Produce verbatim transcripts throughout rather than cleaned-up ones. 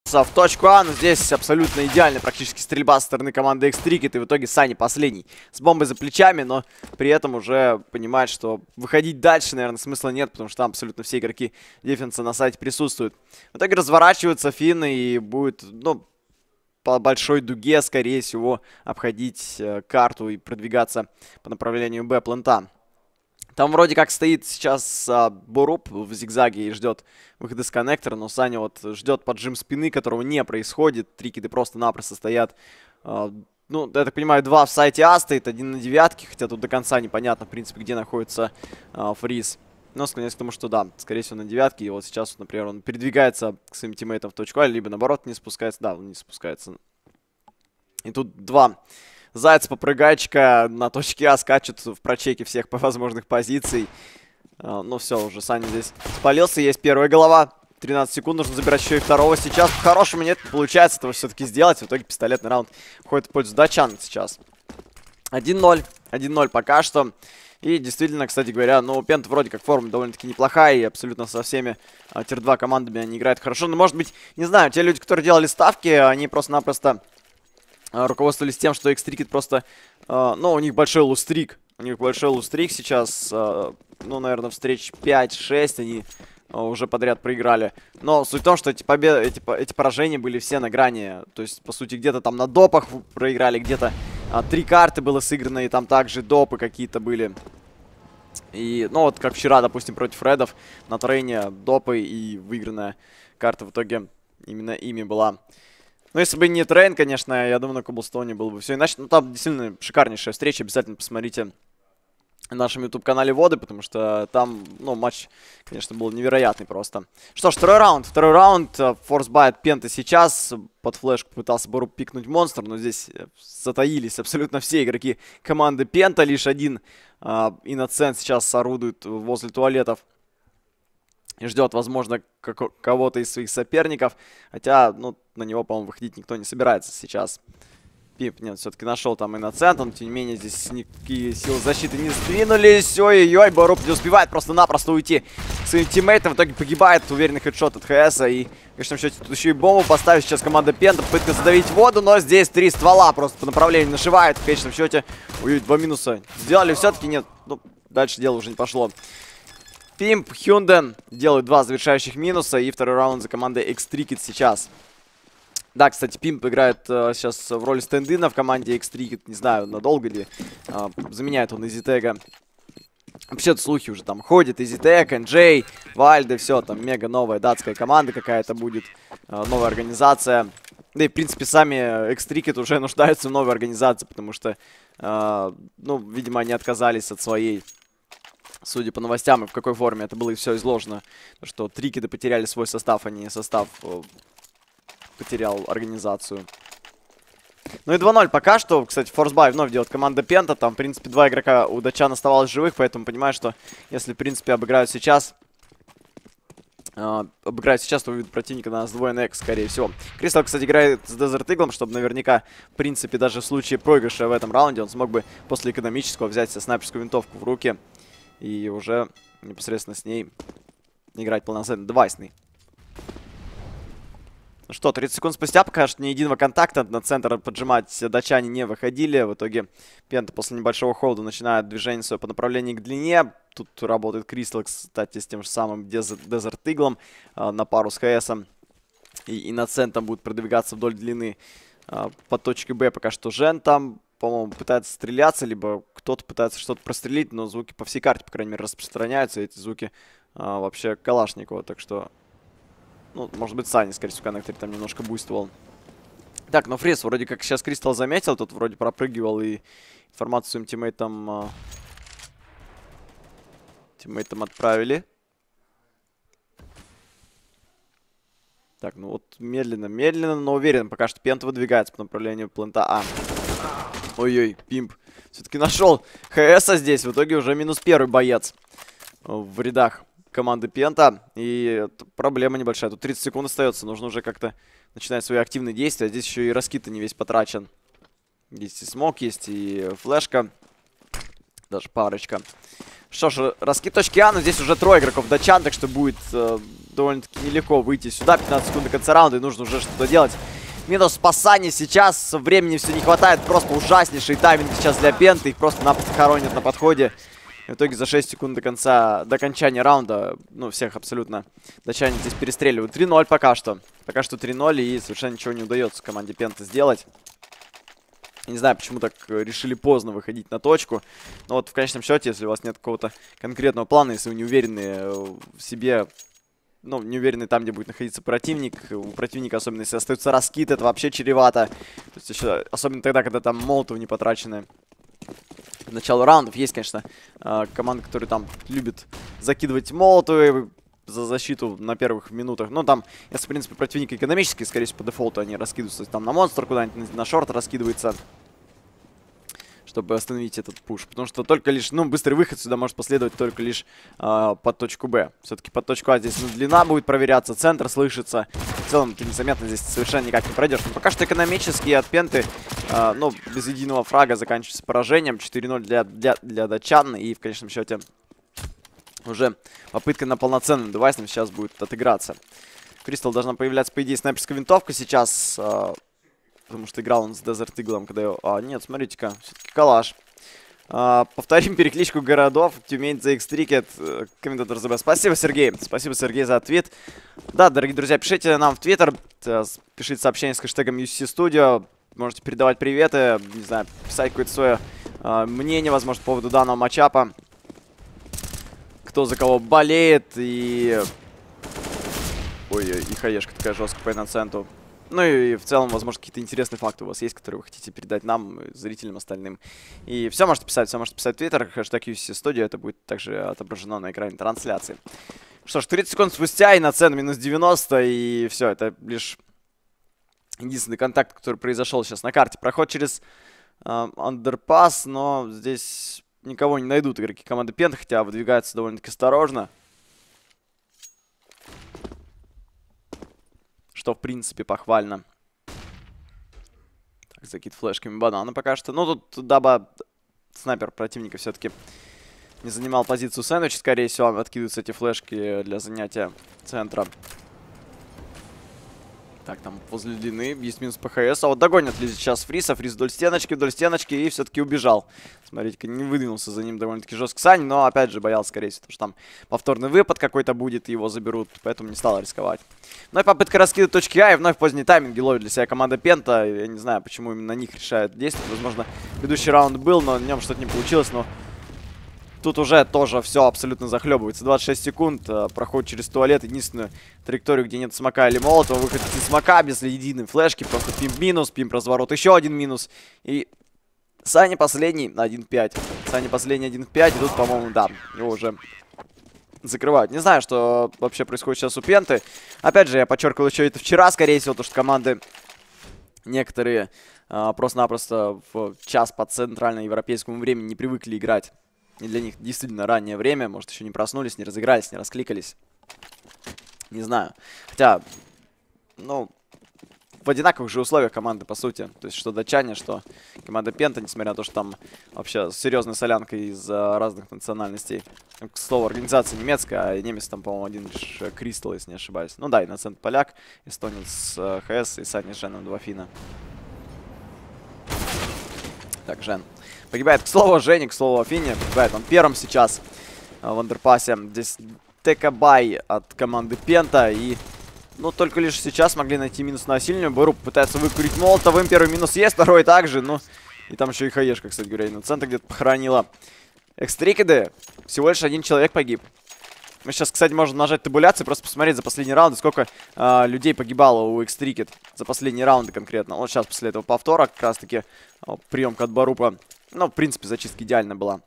в точку А, но здесь абсолютно идеальная практически стрельба со стороны команды Xtricket, и в итоге Сани последний с бомбой за плечами, но при этом уже понимает, что выходить дальше, наверное, смысла нет, потому что там абсолютно все игроки дефенса на сайте присутствуют. В итоге разворачиваются финны и будет, ну, по большой дуге, скорее всего, обходить э, карту и продвигаться по направлению Б плента. Там вроде как стоит сейчас а, Боруп в зигзаге и ждет выхода с коннектора, но Саня вот ждет поджим спины, которого не происходит. Трикиды просто-напросто стоят. А, ну, я так понимаю, два в сайте А стоит, один на девятке, хотя тут до конца непонятно, в принципе, где находится а, Фриз. Но склоняюсь к тому, что да, скорее всего, на девятке. И вот сейчас, например, он передвигается к своим тиммейтам в точку А, либо наоборот не спускается. Да, он не спускается. И тут два зайца-попрыгайчика на точке А скачут в прочеке всех по возможных позиций. Uh, ну все, уже Саня здесь спалился. Есть первая голова. тринадцать секунд, нужно забирать еще и второго сейчас. По-хорошему нет, получается этого все-таки сделать. В итоге пистолетный раунд уходит в пользу датчан сейчас. один ноль. один ноль пока что. И действительно, кстати говоря, ну, Пент вроде как форма довольно-таки неплохая. И абсолютно со всеми uh, тир два командами они играют хорошо. Но может быть, не знаю, те люди, которые делали ставки, они просто-напросто руководствовались тем, что Xtricket просто, э, ну, у них большой лустрик. У них большой лустрик сейчас, э, ну, наверное, встреч пять-шесть они э, уже подряд проиграли. Но суть в том, что эти победы, эти, эти поражения были все на грани. То есть, по сути, где-то там на допах проиграли, где-то э, три карты было сыграно, и там также допы какие-то были. И, ну, вот как вчера, допустим, против Редов на трейне допы и выигранная карта в итоге именно ими была. Ну, если бы не трейн, конечно, я думаю, на Коблстоуне было бы все иначе. Ну, там действительно шикарнейшая встреча. Обязательно посмотрите на нашем YouTube-канале Воды, потому что там, ну, матч, конечно, был невероятный просто. Что ж, второй раунд. Второй раунд. Форсбай от Пента сейчас. Под флешку пытался Боруп пикнуть монстр, но здесь затаились абсолютно все игроки команды Пента. Лишь один э, Innocent сейчас орудует возле туалетов. И ждет, возможно, кого-то из своих соперников. Хотя, ну, на него, по-моему, выходить никто не собирается сейчас. Пимп, нет, все-таки нашел там Innocent. Он, тем не менее, здесь никакие силы защиты не сдвинулись. Ой-ой-ой, Боруп не успевает просто-напросто уйти к своим тиммейтам. В итоге погибает уверенный хедшот от ХСа. И, конечно, в счете тут еще и бомбу поставит сейчас команда Пента. Попытка задавить воду, но здесь три ствола просто по направлению нашивает. В конечном счете, ой, два минуса сделали. Все-таки нет, ну, дальше дело уже не пошло. Пимп, Hyundai делают два завершающих минуса. И второй раунд за командой Xtricket сейчас. Да, кстати, Пимп играет э, сейчас в роли стендина в команде Xtricket. Не знаю, надолго ли. Э, заменяет он EasyTag. Вообще-то слухи уже там ходят. EasyTag, эн джей, Вальде, все. Там мега новая датская команда какая-то будет. Э, новая организация. Да и, в принципе, сами Xtricket уже нуждаются в новой организации. Потому что, э, ну, видимо, они отказались от своей... Судя по новостям и в какой форме это было и все изложено, что Трикиды потеряли свой состав, а не состав э, потерял организацию. Ну и два ноль пока что. Кстати, форсбай вновь делает команда Пента. Там, в принципе, два игрока у датчан оставалось живых, поэтому понимаю, что если, в принципе, обыграют сейчас... Э, обыграют сейчас, то увидят противника на сдвоенный X, скорее всего. Кристалл, кстати, играет с Desert Eagle, чтобы наверняка, в принципе, даже в случае проигрыша в этом раунде он смог бы после экономического взять себе снайперскую винтовку в руки. И уже непосредственно с ней играть полноценный девайсный. Ну что, тридцать секунд спустя, пока что ни единого контакта на центр поджимать датчане не выходили. В итоге Пента после небольшого холда начинает движение свое по направлению к длине. Тут работает Кристалл, кстати, с тем же самым Desert Eagle э, на пару с ХСом. И Innocent будет продвигаться вдоль длины э, по точке Б. Пока что Жен там, по-моему, пытается стреляться, либо кто-то пытается что-то прострелить, но звуки по всей карте, по крайней мере, распространяются. И эти звуки а, вообще Калашникова, так что... Ну, может быть, Сани, скорее всего, в коннекторе там немножко буйствовал. Так, но Фриз вроде как сейчас Кристалл заметил, тут вроде пропрыгивал и информацию своим тиммейтам... А... Тиммейтам отправили. Так, ну вот медленно, медленно, но уверенно пока что Пент выдвигается по направлению плента А. Ой-ой, Пимп все-таки нашел ХСа здесь. В итоге уже минус первый боец в рядах команды Пента. И проблема небольшая. Тут тридцать секунд остается. Нужно уже как-то начинать свои активные действия. Здесь еще и раскид-то не весь потрачен. Здесь и смок есть, и флешка. Даже парочка. Что ж, раскид точки А, но здесь уже трое игроков датчан, так что будет э, довольно-таки нелегко выйти сюда. пятнадцать секунд до конца раунда, и нужно уже что-то делать. Минус спасание сейчас, времени все не хватает, просто ужаснейший тайминг сейчас для Пенты, их просто-напросто хоронят на подходе. И в итоге за шесть секунд до конца, до окончания раунда, ну, всех абсолютно датчане здесь перестреливают. три ноль пока что. Пока что три ноль, и совершенно ничего не удается команде Пенты сделать. Не знаю, почему так решили поздно выходить на точку. Но вот в конечном счете, если у вас нет какого-то конкретного плана, если вы не уверены в себе, ну, не уверены там, где будет находиться противник, у противника, особенно если остается раскид, это вообще чревато. То есть еще, особенно тогда, когда там молотов не потрачены. К началу раундов есть, конечно, команды, которые там любят закидывать молотовые за защиту на первых минутах. Но там, если, в принципе, противник экономический, скорее всего, по дефолту они раскидываются там на монстр куда-нибудь, на шорт раскидывается, чтобы остановить этот пуш. Потому что только лишь, ну, быстрый выход сюда может последовать только лишь э, под точку Б. Все-таки под точку А здесь, ну, длина будет проверяться, центр слышится. В целом, ты незаметно здесь совершенно никак не пройдешь. Но пока что экономически от Пенты, э, ну, без единого фрага заканчивается поражением. четыре ноль для, для, для датчан. И в конечном счете уже попытка на полноценным девайсом сейчас будет отыграться. Кристалл должна появляться, по идее, снайперская винтовка сейчас. Э, Потому что играл он с Desert Eagle, когда его... А, нет, смотрите-ка, все-таки калаш. А, повторим перекличку городов. Тюмень за X-Tricket. Комментатор ЗБ. Спасибо, Сергей. Спасибо, Сергей, за ответ. Да, дорогие друзья, пишите нам в Твиттер. Пишите сообщение с хэштегом ю си си Studio. Можете передавать приветы. Не знаю, писать какое-то свое а, мнение, возможно, по поводу данного матчапа. Кто за кого болеет. И... Ой-ой, и хаешка такая жесткая по иноценту. Ну и в целом, возможно, какие-то интересные факты у вас есть, которые вы хотите передать нам, зрителям остальным. И все можете писать, все можете писать в Твиттер, хэштег ю си си Studio, это будет также отображено на экране трансляции. Что ж, тридцать секунд спустя, и на цену минус девяносто, и все, это лишь единственный контакт, который произошел сейчас на карте. Проход через андерпасс, э, но здесь никого не найдут игроки команды Пента, хотя выдвигаются довольно-таки осторожно. Что, в принципе, похвально. Так, закид флешками банана пока что. Ну, тут, дабы снайпер противника все-таки не занимал позицию сэндвич, скорее всего, откидываются эти флешки для занятия центра. Так, там возле длины есть минус ПХС. А вот догонят ли сейчас Фриса. Фрис вдоль стеночки, вдоль стеночки и все-таки убежал. Смотрите-ка, не выдвинулся за ним довольно-таки жестко Сань, но опять же боялся, скорее всего, что там повторный выпад какой-то будет, его заберут, поэтому не стал рисковать. Ну и попытка раскида точки А, и вновь поздние тайминги ловит для себя команда Пента. Я не знаю, почему именно на них решает действовать. Возможно, предыдущий раунд был, но на нем что-то не получилось, но... Тут уже тоже все абсолютно захлебывается. двадцать шесть секунд, э, проход через туалет. Единственную траекторию, где нет смока или молотова. Выход из смока без единой флешки. Просто пимп минус, пимп разворот, еще один минус. И Саня последний на один пять. Саня последний один пять. И тут, по-моему, да, его уже закрывают. Не знаю, что вообще происходит сейчас у Пенты. Опять же, я подчеркивал еще это вчера, скорее всего, потому что команды некоторые э, просто-напросто в час по центральноевропейскому времени не привыкли играть. И для них действительно раннее время. Может, еще не проснулись, не разыгрались, не раскликались. Не знаю. Хотя, ну, в одинаковых же условиях команды, по сути. То есть, что датчане, что команда Пента, несмотря на то, что там вообще с серьезной солянкой из разных национальностей. К слову, организация немецкая, а немец там, по-моему, один лишь Кристалл, если не ошибаюсь. Ну да, иноцент поляк, эстонец ХС и Саня с Женом два финна. Так, Жен. Погибает, к слову, Женя, к слову, Афине. Погибает он первым сейчас э, в андерпассе. Здесь Текабай от команды Пента. И, ну, только лишь сейчас могли найти минус на сильную. Бору пытается выкурить молотовым. Первый минус есть, второй также. Ну, и там еще и хаешка, кстати говоря, иноцента где-то похоронила. Экстрикиды. Всего лишь один человек погиб. Мы сейчас, кстати, можем нажать табуляцию, просто посмотреть за последние раунды, сколько э, людей погибало у Экстрикид за последние раунды конкретно. Вот сейчас после этого повтора как раз-таки э, приемка от Барупа. Ну, в принципе, зачистка идеально была.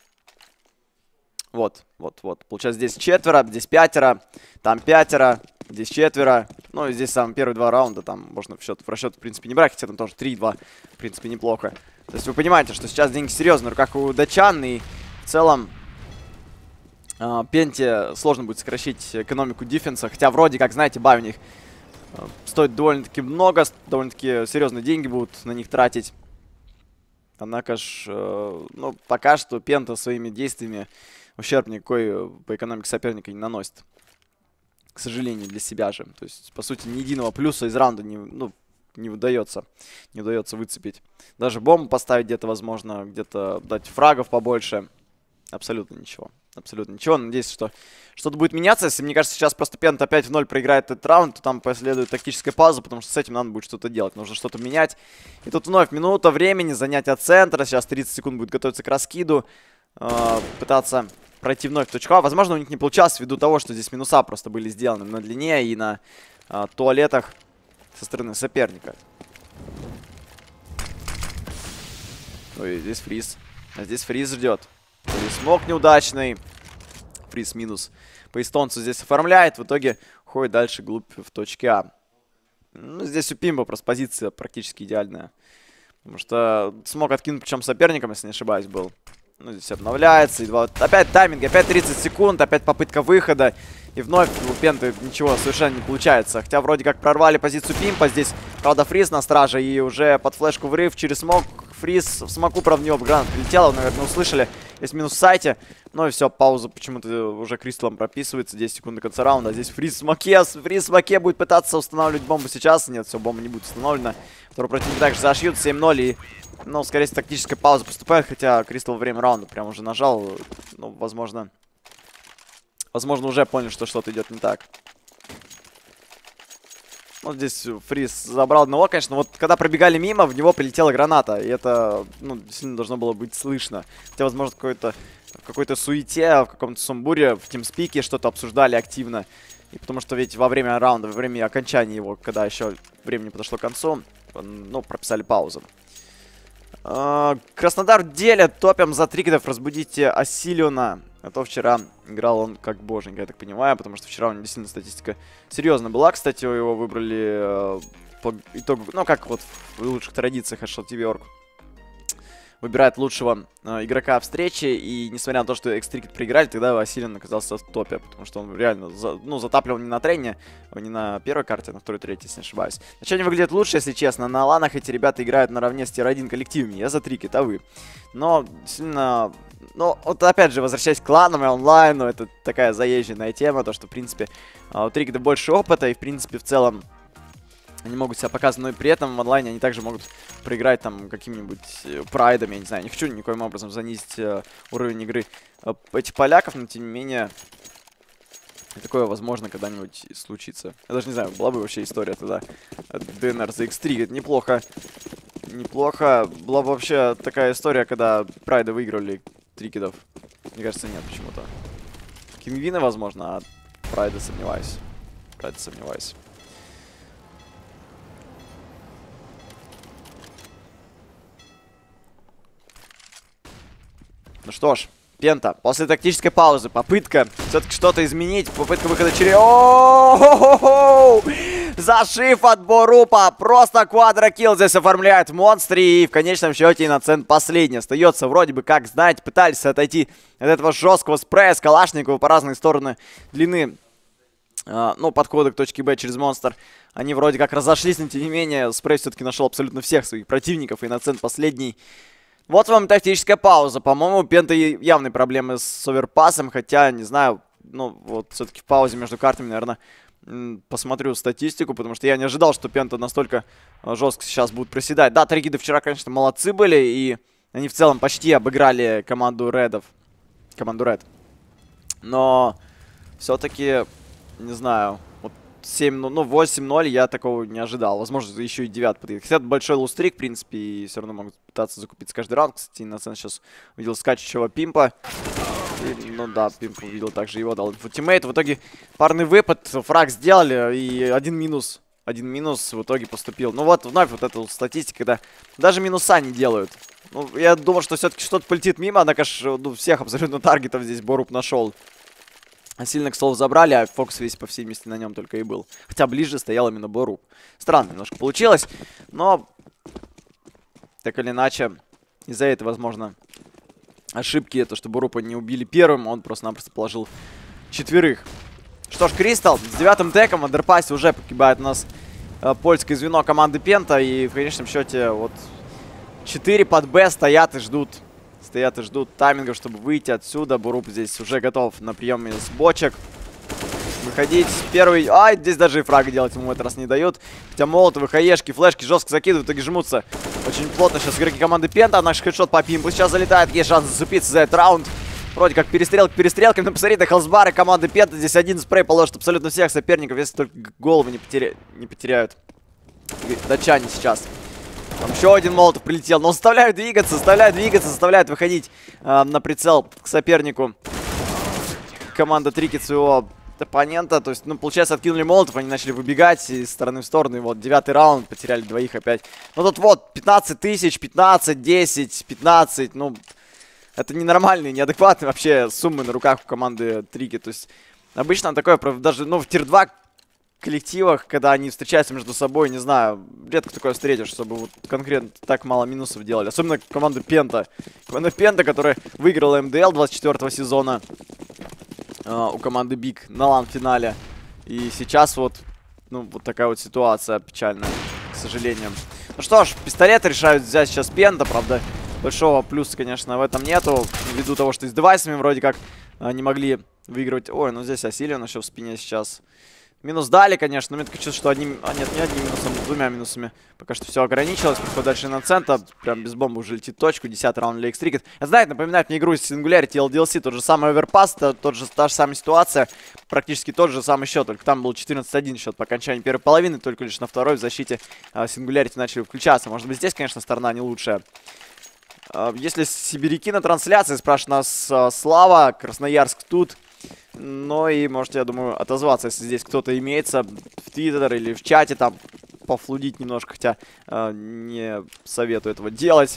Вот, вот, вот. Получается, здесь четверо, здесь пятеро, там пятеро, здесь четверо. Ну, и здесь самые первые два раунда, там можно в, счет, в расчет, в принципе, не брать, хотя там тоже три-два, в принципе, неплохо. То есть вы понимаете, что сейчас деньги серьезно на руках у датчан, и в целом э, Пенте сложно будет сокращить экономику дефенса, хотя вроде как, знаете, бай у них э, стоит довольно-таки много, довольно-таки серьезные деньги будут на них тратить. Однако ж, э, ну, пока что Пента своими действиями ущерб никакой по экономике соперника не наносит. К сожалению, для себя же. То есть, по сути, ни единого плюса из раунда не, ну, не выдается. Не удается выцепить. Даже бомбу поставить где-то, возможно, где-то дать фрагов побольше. Абсолютно ничего. Абсолютно ничего. Надеюсь, что что-то будет меняться. Если, мне кажется, сейчас просто Пента опять в ноль проиграет этот раунд, то там последует тактическая пауза, потому что с этим надо будет что-то делать. Нужно что-то менять. И тут вновь минута времени, занятие центра. Сейчас тридцать секунд будет готовиться к раскиду. Э, пытаться пройти вновь в точку А. Возможно, у них не получалось ввиду того, что здесь минуса просто были сделаны на длине и на э, туалетах со стороны соперника. Ой, здесь фриз. А здесь фриз ждет. Смог неудачный. Фриз минус по эстонцу здесь оформляет. В итоге уходит дальше глубь в точке А. Ну, здесь у Пимба просто позиция практически идеальная. Потому что смог откинуть, причем соперником, если не ошибаюсь, был. Ну, здесь обновляется. И два... Опять тайминг, опять тридцать секунд, опять попытка выхода. И вновь у Пенты ничего совершенно не получается. Хотя вроде как прорвали позицию Пимпа. Здесь, правда, фриз на страже. И уже под флешку врыв через смог. Фриз в смоку, правда, в него гранат прилетела. Наверное, услышали. Есть минус в сайте. Ну и все, пауза почему-то уже Кристаллом прописывается. десять секунд до конца раунда. Здесь фриз в смоке. Фриз в смоке будет пытаться устанавливать бомбу сейчас. Нет, все, бомба не будет установлена. Второй противник также зашьют. семь ноль. И, ну, скорее всего, тактическая пауза поступает. Хотя Кристалл во время раунда прям уже нажал. Ну, возможно... Возможно, уже понял, что что-то идет не так. Вот здесь фриз забрал одного, конечно. Вот когда пробегали мимо, в него прилетела граната. И это, ну, действительно должно было быть слышно. Хотя, возможно, какой-то в какой-то суете, в каком-то сумбуре, в тимспике что-то обсуждали активно. И потому что ведь во время раунда, во время окончания его, когда еще времени подошло к концу, ну, прописали паузу. Краснодар делят, топим за трикетов, разбудите Асилиона. А то вчера играл он как боженька, я так понимаю, потому что вчера у него действительно статистика серьезно была. Кстати, его выбрали э, по итогу, ну как вот в лучших традициях эйч эл ти ви точка орг. Выбирает лучшего э, игрока встречи, и несмотря на то, что X-Tricket проиграли, тогда Василин оказался в топе, потому что он реально за, ну, затапливал не на трене, не на первой карте, а на второй, третьей, если не ошибаюсь. Начало выглядит лучше, если честно. На ланах эти ребята играют наравне с тир один коллективами. Я за Tricket, а вы? Но действительно... Ну, вот опять же, возвращаясь к кланам и онлайну, это такая заезженная тема, то, что, в принципе, у Трикета больше опыта, и, в принципе, в целом, они могут себя показывать, но и при этом в онлайне они также могут проиграть, там, каким-нибудь прайдом, я не знаю, не хочу никоим образом занизить э, уровень игры э, этих поляков, но, тем не менее, такое, возможно, когда-нибудь случится. Я даже не знаю, была бы вообще история тогда ди эн эр за икс три, это неплохо, неплохо, была бы вообще такая история, когда прайды выигрывали Трикетов. Мне кажется, нет почему-то. Кингвины, возможно, а Прайда сомневаюсь. Прайда сомневаюсь. Ну что ж, Пента, после тактической паузы, попытка все-таки что-то изменить, попытка выхода через... О-о-о-о-о! Зашив от Борупа, просто квадрокилл здесь оформляет монстр, и в конечном счете Innocent последний остается. Вроде бы, как, знаете, пытались отойти от этого жесткого спрея с Калашникова по разные стороны длины, э, ну, подхода к точке Б через монстр. Они вроде как разошлись, но тем не менее, спрей все-таки нашел абсолютно всех своих противников, и Innocent последний. Вот вам тактическая пауза. По-моему, у Пента явные проблемы с оверпасом, хотя, не знаю, ну, вот все-таки в паузе между картами, наверное, посмотрю статистику, потому что я не ожидал, что Пента настолько жестко сейчас будут проседать. Да, Трикеты вчера, конечно, молодцы были, и они в целом почти обыграли команду Редов. Команду Ред. Но все-таки, не знаю, вот семь, ну, восемь ноль я такого не ожидал. Возможно, еще и девять подъедет. Хотя это большой лустрик, в принципе, и все равно могут пытаться закупиться каждый раунд. Кстати, Innocent сейчас увидел скачущего Пимпа. И, ну да, Пимп увидел также его, дал инфотимейт. В итоге парный выпад, фраг сделали, и один минус. Один минус в итоге поступил. Ну вот, вновь вот эта вот статистика, когда даже минуса не делают. Ну, я думал, что все-таки что-то полетит мимо, однако ж, ну, всех абсолютно таргетов здесь Боруп нашел. А сильно, к слову, забрали, а фокус весь по всей месте на нем только и был. Хотя ближе стоял именно Боруп. Странно немножко получилось, но так или иначе, из-за этого, возможно, ошибки, то, что Борупа не убили первым, он просто-напросто положил четверых. Что ж, Кристалл с девятым теком, Андерпасе уже погибает у нас э, польское звено команды Пента, и в конечном счете вот четыре под Б стоят и ждут Стоят и ждут тайминга, чтобы выйти отсюда. Буруп здесь уже готов на приеме с бочек. Выходить первый... Ай, здесь даже и фраг делать ему в этот раз не дают. Хотя молотовы, хаешки, флешки жестко закидывают, в итоге жмутся. Очень плотно сейчас игроки команды Пента. Наш хедшот по пимпу сейчас залетает. Есть шанс зацепиться за этот раунд. Вроде как перестрелка перестрелками. Но посмотри, на хелсбары команды Пента. Здесь один спрей положит абсолютно всех соперников, если только головы не, потеря... не потеряют. Датчане сейчас. Там еще один молотов прилетел. Но заставляют двигаться, заставляют двигаться, заставляют выходить э, на прицел к сопернику. Команда Трикет своего оппонента. То есть, ну, получается, откинули молотов, они начали выбегать из стороны в сторону. И вот девятый раунд, потеряли двоих опять. Ну тут вот пятнадцать тысяч, пятнадцать, десять, пятнадцать. Ну, это ненормальные, неадекватные вообще суммы на руках у команды Трикет. То есть, обычно такое, даже, ну, в тир два коллективах, когда они встречаются между собой, не знаю, редко такое встретишь, чтобы вот конкретно так мало минусов делали. Особенно команда Пента. Команда Пента, которая выиграла эм дэ эл двадцать четвёртого сезона uh, у команды Биг на лан-финале. И сейчас вот, ну, вот такая вот ситуация печальная, к сожалению. Ну что ж, пистолеты решают взять сейчас Пента, правда, большого плюса, конечно, в этом нету. Ввиду того, что с девайсами вроде как uh, не могли выигрывать. Ой, ну здесь Осилион еще в спине сейчас. Минус дали, конечно, но мне такое чувство, что одним... А нет, не одним минусом, двумя минусами. Пока что все ограничилось. Приходит дальше на центр. Прям без бомбы уже летит точку. Десятый раунд для X-Tricket. Это, знаете, напоминает мне игру из Singularity эл ди эл си. Тот же самый оверпасс, тот же, та же самая ситуация. Практически тот же самый счет. Только там был четырнадцать один счет по окончании первой половины. Только лишь на второй в защите а, Singularity начали включаться. Может быть, здесь, конечно, сторона не лучшая. А, если сибиряки на трансляции, спрашивает нас а, Слава. Красноярск тут. Ну и можете, я думаю, отозваться, если здесь кто-то имеется в Твиттер или в чате, там, пофлудить немножко, хотя э, не советую этого делать.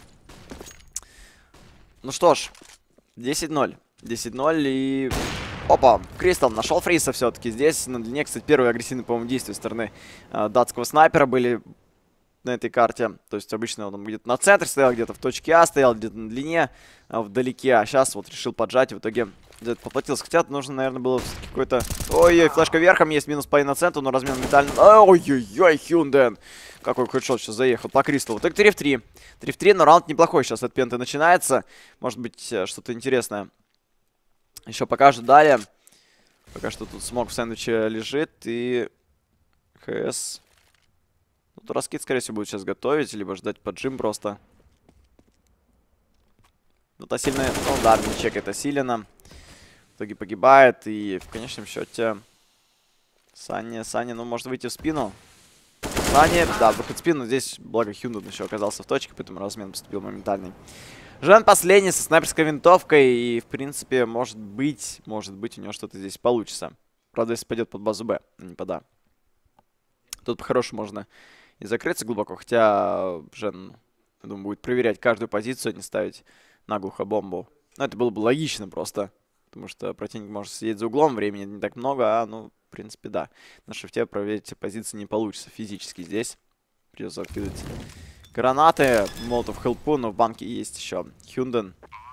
Ну что ж, десять ноль. десять ноль и... Опа, Кристал нашел Фриса все-таки здесь. На длине, кстати, первые агрессивные, по-моему, действия со стороны э, датского снайпера были на этой карте. То есть обычно он где-то на центре стоял, где-то в точке А стоял, где-то на длине, а вдалеке. А сейчас вот решил поджать, и в итоге где-то поплатился. Хотя нужно, наверное, было какой-то... Ой-ой, флешка верхом есть, минус по на центру, но размен метальный. Ой-ой-ой, Hyundai. Какой хедшот сейчас заехал по Кристаллу. Так, три в три. три в три, но раунд неплохой сейчас от Пенты начинается. Может быть, что-то интересное еще покажут далее. Пока что тут смог в сэндвиче лежит, и ХС... Ну, Раскид, скорее всего, будет сейчас готовить, либо ждать поджим просто. Тут Осилина... Ну да, не чекает Осилина. В итоге погибает, и в конечном счете Саня, Саня, ну, может выйти в спину. Саня, да, выход в спину. Здесь, благо, Hyundai еще оказался в точке, поэтому размен поступил моментальный. Жен последний со снайперской винтовкой, и, в принципе, может быть, может быть, у него что-то здесь получится. Правда, если пойдет под базу Б, а не под А. Тут по-хорошему можно и закрыться глубоко, хотя Жен, я думаю, будет проверять каждую позицию, а не ставить наглухо бомбу. Но это было бы логично просто, потому что противник может сидеть за углом, времени не так много, а, ну, в принципе, да. На шифте проверить эти позиции не получится физически здесь. Придется откидывать гранаты, молотов хелпу, но в банке есть еще Hyundai.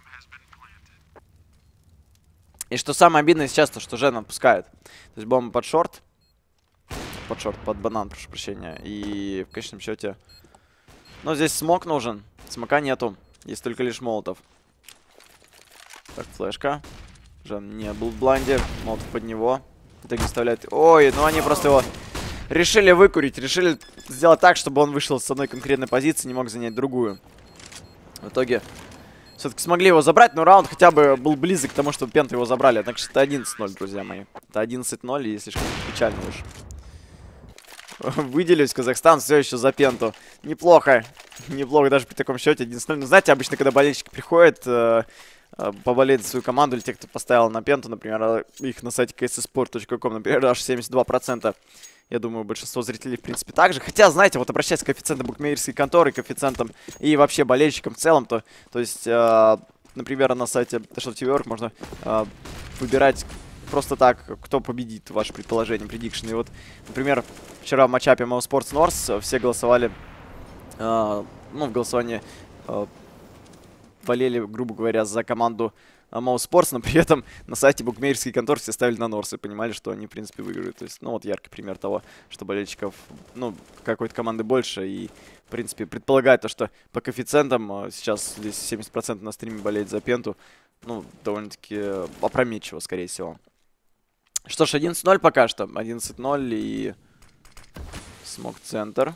И что самое обидное сейчас, то что Жен отпускает. То есть бомба под шорт. Под шорт, под банан, прошу прощения. И в конечном счете... Ну, здесь смок нужен. Смока нету. Есть только лишь молотов. Так, флешка. Жен не был в бланде. Молотов под него. В итоге вставляет... Ой, ну они просто его решили выкурить. Решили сделать так, чтобы он вышел с одной конкретной позиции, не мог занять другую. В итоге все-таки смогли его забрать, но раунд хотя бы был близок к тому, чтобы Пенты его забрали. Однако это одиннадцать ноль, друзья мои. Это одиннадцать ноль, и слишком печально уж. Выделюсь, Казахстан все еще за Пенту. Неплохо. Неплохо даже при таком счете. один ноль. Ну, знаете, обычно, когда болельщики приходят э, э, поболеть за свою команду, или те, кто поставил на Пенту, например, их на сайте кей эс спорт точка ком, например, аж семьдесят два процента. Я думаю, большинство зрителей, в принципе, так же. Хотя, знаете, вот обращаясь к коэффициентам букмекерской конторы, коэффициентам и вообще болельщикам в целом, то, то есть, э, например, на сайте Dash ти ви точка орг можно э, выбирать просто так, кто победит, ваше предположение, предикшн. И вот, например, вчера в матчапе Mo Sports North все голосовали, э, ну, в голосовании э, болели, грубо говоря, за команду Mouse Sports, но при этом на сайте букмекерские конторы все ставили на Норс и понимали, что они, в принципе, выиграют. То есть, ну, вот яркий пример того, что болельщиков, ну, какой-то команды больше. И, в принципе, предполагает то, что по коэффициентам сейчас здесь семьдесят процентов на стриме болеет за Пенту. Ну, довольно-таки опрометчиво, скорее всего. Что ж, одиннадцать ноль пока что. одиннадцать ноль и смок-центр.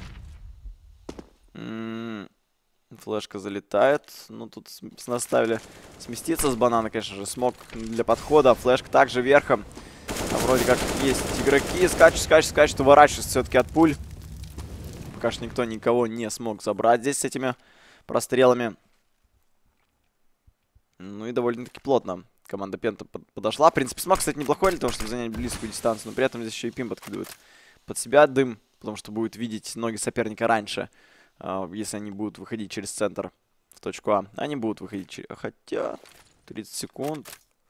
Флешка залетает. Ну, тут наставили сместиться с банана, конечно же. Смог для подхода. Флешка также верхом. Там вроде как есть игроки. Скачут, скачут, скачут. Уворачиваются все-таки от пуль. Пока что никто никого не смог забрать здесь с этими прострелами. Ну и довольно-таки плотно команда Пента подошла. В принципе, смог, кстати, неплохой для того, чтобы занять близкую дистанцию. Но при этом здесь еще и Пим подкидывает под себя дым. Потому что будет видеть ноги соперника раньше. Если они будут выходить через центр в точку А. Они будут выходить через... Хотя... тридцать секунд.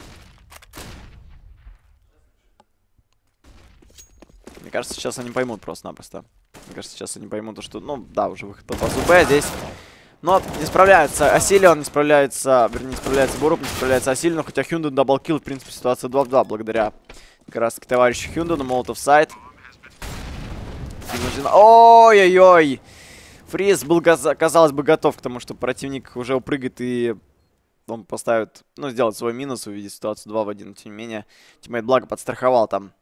Мне кажется, сейчас они поймут просто-напросто. Мне кажется, сейчас они поймут, что... Ну, да, уже выход по базу Б здесь. Но не справляется Асилион, не справляется... Вернее, не справляется Боруп, не справляется Асилион. Но хотя Hyundai даблкилл, в принципе, ситуация два в два. Благодаря как раз-таки товарищу Hyundai. Молотов сайт. Ой-ой-ой! Фриз был, казалось бы, готов к тому, что противник уже упрыгает и он поставит, ну, сделает свой минус, увидит ситуацию два в один. Но, тем не менее, тиммейт благо подстраховал там.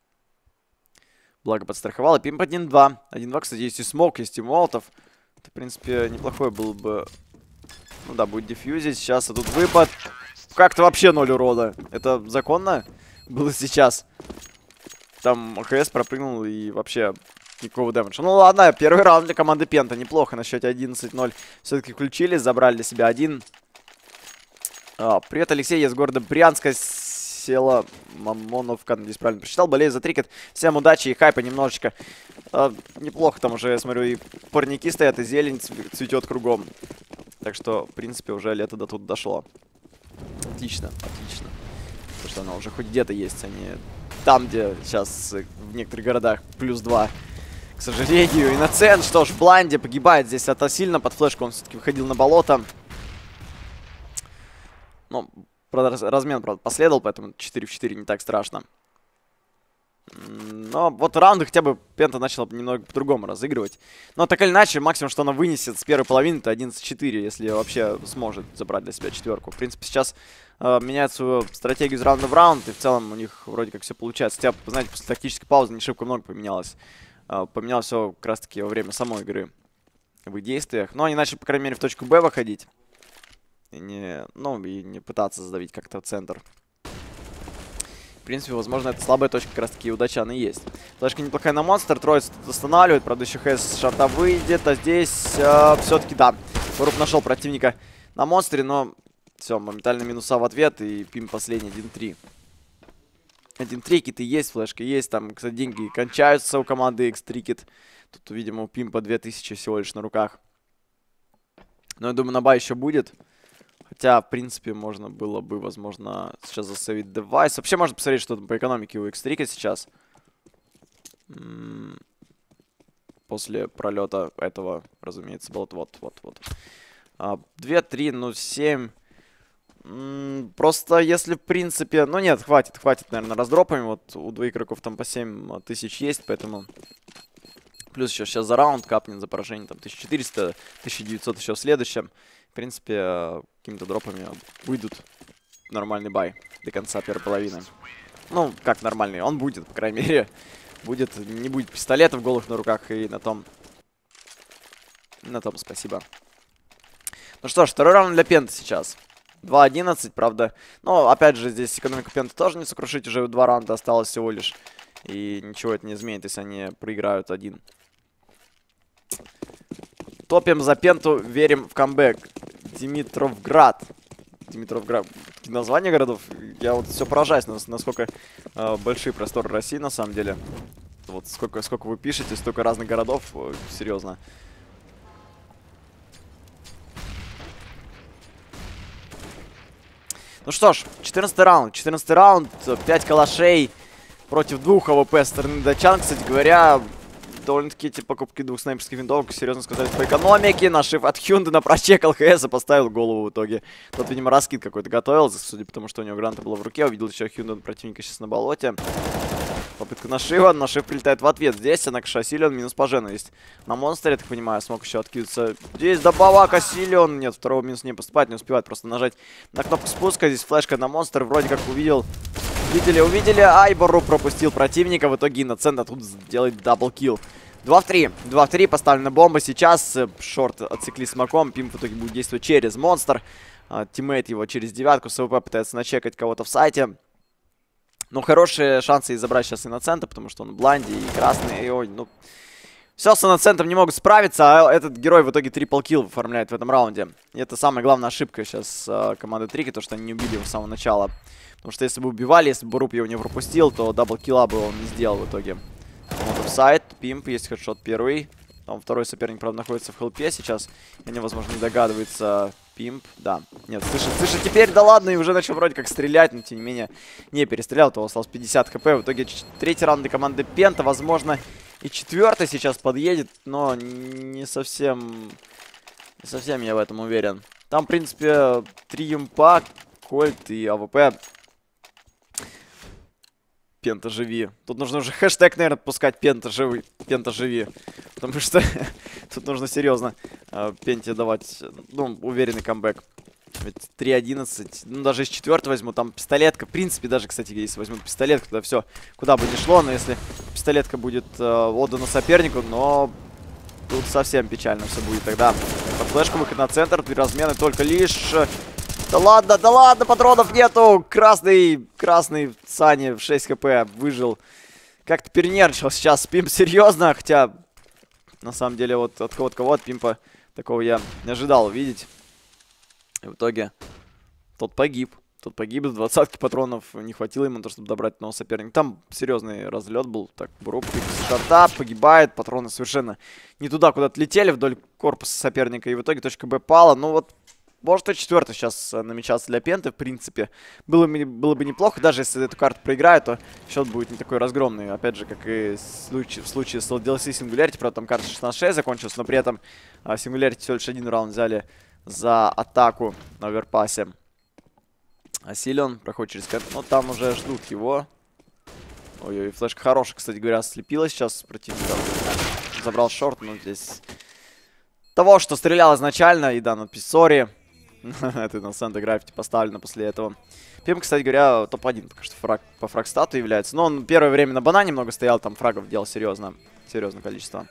Благо подстраховал. И Пимп один два. один два, кстати, есть и смок, есть и молотов. Это, в принципе, неплохой был бы... Ну да, будет дефьюзить сейчас, а тут выпад. Как-то вообще ноль урода. Это законно было сейчас? Там ХС пропрыгнул и вообще... Никакого дэмэджа. Ну ладно, первый раунд для команды Пента. Неплохо на счете одиннадцать ноль. Все-таки включились, забрали для себя один. А, привет, Алексей, я из города Брянска. Села Мамоновка, надеюсь, правильно прочитал. Болею за Трикет. Всем удачи и хайпа немножечко. А, неплохо там уже, я смотрю, и парники стоят, и зелень цветет кругом. Так что, в принципе, уже лето до тут дошло. Отлично, отлично. Потому что оно уже хоть где-то есть, а не там, где сейчас в некоторых городах плюс два. К сожалению, Иноцент, что ж, в блайнде погибает здесь от сильно под флешку. Он все-таки выходил на болото. Ну, правда, размен, правда, последовал, поэтому четыре в четыре не так страшно. Но вот раунды хотя бы Пента начала немного по-другому разыгрывать. Но так или иначе, максимум, что она вынесет с первой половины, это одиннадцать четыре, если вообще сможет забрать для себя четверку. В принципе, сейчас э, меняет свою стратегию из раунда в раунд, и в целом у них вроде как все получается. Хотя, знаете, после тактической паузы не шибко много поменялось. Э, поменялось все как раз-таки во время самой игры в их действиях. Но они начали, по крайней мере, в точку Б выходить. И не, ну, и не пытаться задавить как-то в центр. В принципе, возможно, это слабая точка как раз-таки у датчан и есть. Флешка неплохая на монстр, троица останавливает. Правда, еще ХС с шарта выйдет, а здесь э, все-таки, да, Боруп нашел противника на монстре, но все, моментально минуса в ответ, и Пим последний один три. один три, киты есть, флешка есть, там, кстати, деньги кончаются у команды икс три кит. Тут, видимо, у Пимпа две тысячи всего лишь на руках. Но я думаю, на бай еще будет. Хотя, в принципе, можно было бы, возможно, сейчас засейвить девайс. Вообще, можно посмотреть, что там по экономике у икс три сейчас. М-м- После пролета этого, разумеется, было вот, вот, вот. А, два, три, ну, семь. М-м- просто, если, в принципе... Ну, нет, хватит, хватит, наверное, раздропами. Вот у двух игроков там по семь тысяч есть, поэтому... Плюс еще сейчас за раунд капнет за поражение, там, тысяча четыреста, тысяча девятьсот еще в следующем. В принципе, какими-то дропами выйдут нормальный бай до конца первой половины. Ну, как нормальный, он будет, по крайней мере. Будет, не будет пистолетов голых на руках, и на том... На том спасибо. Ну что ж, второй раунд для Пента сейчас. два одиннадцать, правда. Но, опять же, здесь экономику Пента тоже не сокрушить. Уже два раунда осталось всего лишь. И ничего это не изменит, если они проиграют один. Топим за Пенту, верим в камбэк. Димитровград. Димитровград. Такие названия городов. Я вот все поражаюсь, насколько э, большие просторы России на самом деле. Вот сколько, сколько вы пишете, столько разных городов. Э, серьезно. Ну что ж, четырнадцатый раунд. четырнадцатый раунд, пять калашей против двух АВП со стороны датчан. Кстати говоря, довольно-таки эти покупки двух снайперских винтовок серьезно сказались по экономике. Нашив от Hyundai прочекал ХС и поставил голову в итоге. Тот, видимо, раскид какой-то готовил, судя по тому, что у него граната была в руке. Увидел еще Hyundai противника сейчас на болоте. Попытка нашива, нашив прилетает в ответ. Здесь, однако, Асилион минус по Жену есть. На монстре, я так понимаю, смог еще откидываться. Здесь добавок Асилион. Нет, второго минус не поступает, не успевает просто нажать на кнопку спуска. Здесь флешка на монстр, вроде как увидел. Видели, увидели. Айбору пропустил противника. В итоге Innocent тут делает даблкилл. два в три. два в три. Поставлена бомба сейчас. Шорт отсекли смоком. Пимп в итоге будет действовать через монстр. А, тиммейт его через девятку. СВП пытается начекать кого-то в сайте. Ну, хорошие шансы забрать сейчас Innocent, потому что он в бланде и красный. И, ой, ну... Все с Innocent не могут справиться, а этот герой в итоге трипл-килл оформляет в этом раунде. И это самая главная ошибка сейчас э, команды Трики, то, что они не убили его с самого начала. Потому что если бы убивали, если бы Руп его не пропустил, то дабл-килла бы он не сделал в итоге. Вот офсайд, Пимп, есть хедшот первый. Там второй соперник, правда, находится в хелпе сейчас. И они, возможно, не догадываются. Пимп, да. Нет, слышит, слышит, теперь, да ладно, и уже начал вроде как стрелять, но тем не менее не перестрелял, то осталось пятьдесят хп. В итоге третий раунд для команды Пента, возможно, и четвертый сейчас подъедет, но не совсем, не совсем я в этом уверен. Там, в принципе, три юмпа, Кольт и АВП. Пента живи. Тут нужно уже хэштег, наверное, пускать Пента живи. Пента живи. Потому что тут нужно серьезно э, Пенте давать, ну, уверенный камбэк. Ведь три одиннадцать. Ну, даже из четвертого возьму. Там пистолетка. В принципе, даже, кстати, если возьмут пистолетку, тогда все куда бы ни шло. Но если пистолетка будет э, отдана сопернику, но тут совсем печально все будет тогда. Под флешку выход на центр. Три размены только лишь... Да ладно, да ладно, патронов нету. Красный, красный Сани в шесть хп выжил. Как-то перенервничал сейчас Пимп, серьезно. Хотя, на самом деле, вот от кого-то кого от Пимпа такого я не ожидал увидеть. И в итоге тот погиб. Тот погиб, с двадцатки патронов не хватило ему, чтобы добрать одного соперника. Там серьезный разлет был. Так, Бруп, шарта, погибает. Патроны совершенно не туда, куда-то летели вдоль корпуса соперника. И в итоге точка Б пала. Ну вот... Может, и четвертый сейчас намечался для Пенты, в принципе. Было, было бы неплохо, даже если эту карту проиграют, то счет будет не такой разгромный. Опять же, как и случай, в случае с эл ди эл си Singularity, правда, там карта шестнадцать шесть закончилась, но при этом а, Singularity всего лишь один раунд взяли за атаку на оверпасе. А Силен проходит через карту, но там уже ждут его. Ой-ой, флешка хорошая, кстати говоря, слепила сейчас с противником. Забрал шорт, но здесь... Того, что стрелял изначально, и да, надпись «Сори». Это на Санта Граффити поставлено после этого. Пимп, кстати говоря, топ один, пока что фраг, по фраг-стату является. Но он первое время на банане много стоял, там фрагов делал серьезно. Серьезное количество.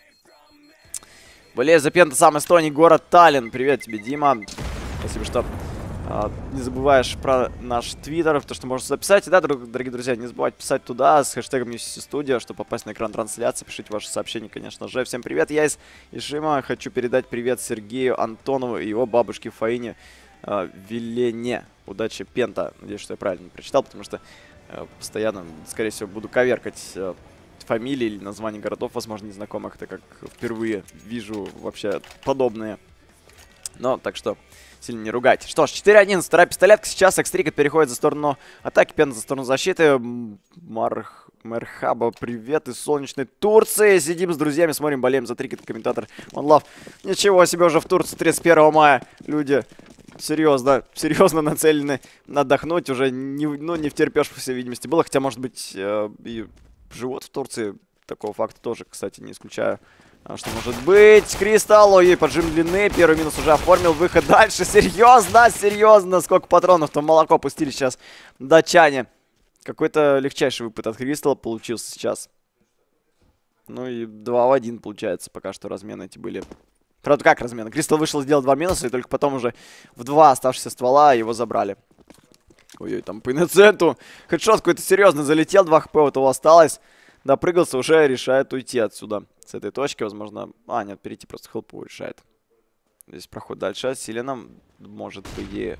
Болею за Пента, сам Эстоний, город Таллин. Привет тебе, Дима. Спасибо, что а, не забываешь про наш твиттер, то, что можешь записать. И да, друг, дорогие друзья, не забывайте писать туда с хэштегом NewsStudio, чтобы попасть на экран трансляции. Пишите ваши сообщения, конечно же. Всем привет, я из Ишима. Хочу передать привет Сергею Антонову и его бабушке Фаине э, Вилене. Удачи, Пента. Надеюсь, что я правильно прочитал, потому что э, постоянно, скорее всего, буду коверкать э, фамилии или названия городов, возможно, незнакомых, так как впервые вижу вообще подобные. Но, так что... Сильно не ругайте. Что ж, четыре одиннадцать, вторая пистолетка. Сейчас Экстрикет переходит за сторону атаки, Пента за сторону защиты. Марх... Мерхаба, привет из солнечной Турции. Сидим с друзьями, смотрим, болеем за Трикет. Комментатор OneLove. Ничего себе, уже в Турции тридцать первого мая. Люди серьезно, серьезно нацелены отдохнуть. Уже не, ну, не втерпешь, по всей видимости, было. Хотя, может быть, э, и живут в Турции. Такого факта тоже, кстати, не исключаю. А что может быть? Кристалл, ой, поджим длины. Первый минус уже оформил. Выход дальше. Серьезно, серьезно. Сколько патронов-то молоко пустили сейчас датчане. Какой-то легчайший выпад от Кристалла получился сейчас. Ну и два в один получается. Пока что размены эти были. Правда, как размены? Кристалл вышел, сделал два минуса. И только потом уже в два оставшихся ствола его забрали. Ой-ой, там по Innocent'у. Хедшот какой-то серьезно залетел. два хп вот его осталось. Допрыгался, уже решает уйти отсюда. С этой точки, возможно... А, нет, перейти просто хелпу решает. Здесь проход дальше. Силеном может, по идее,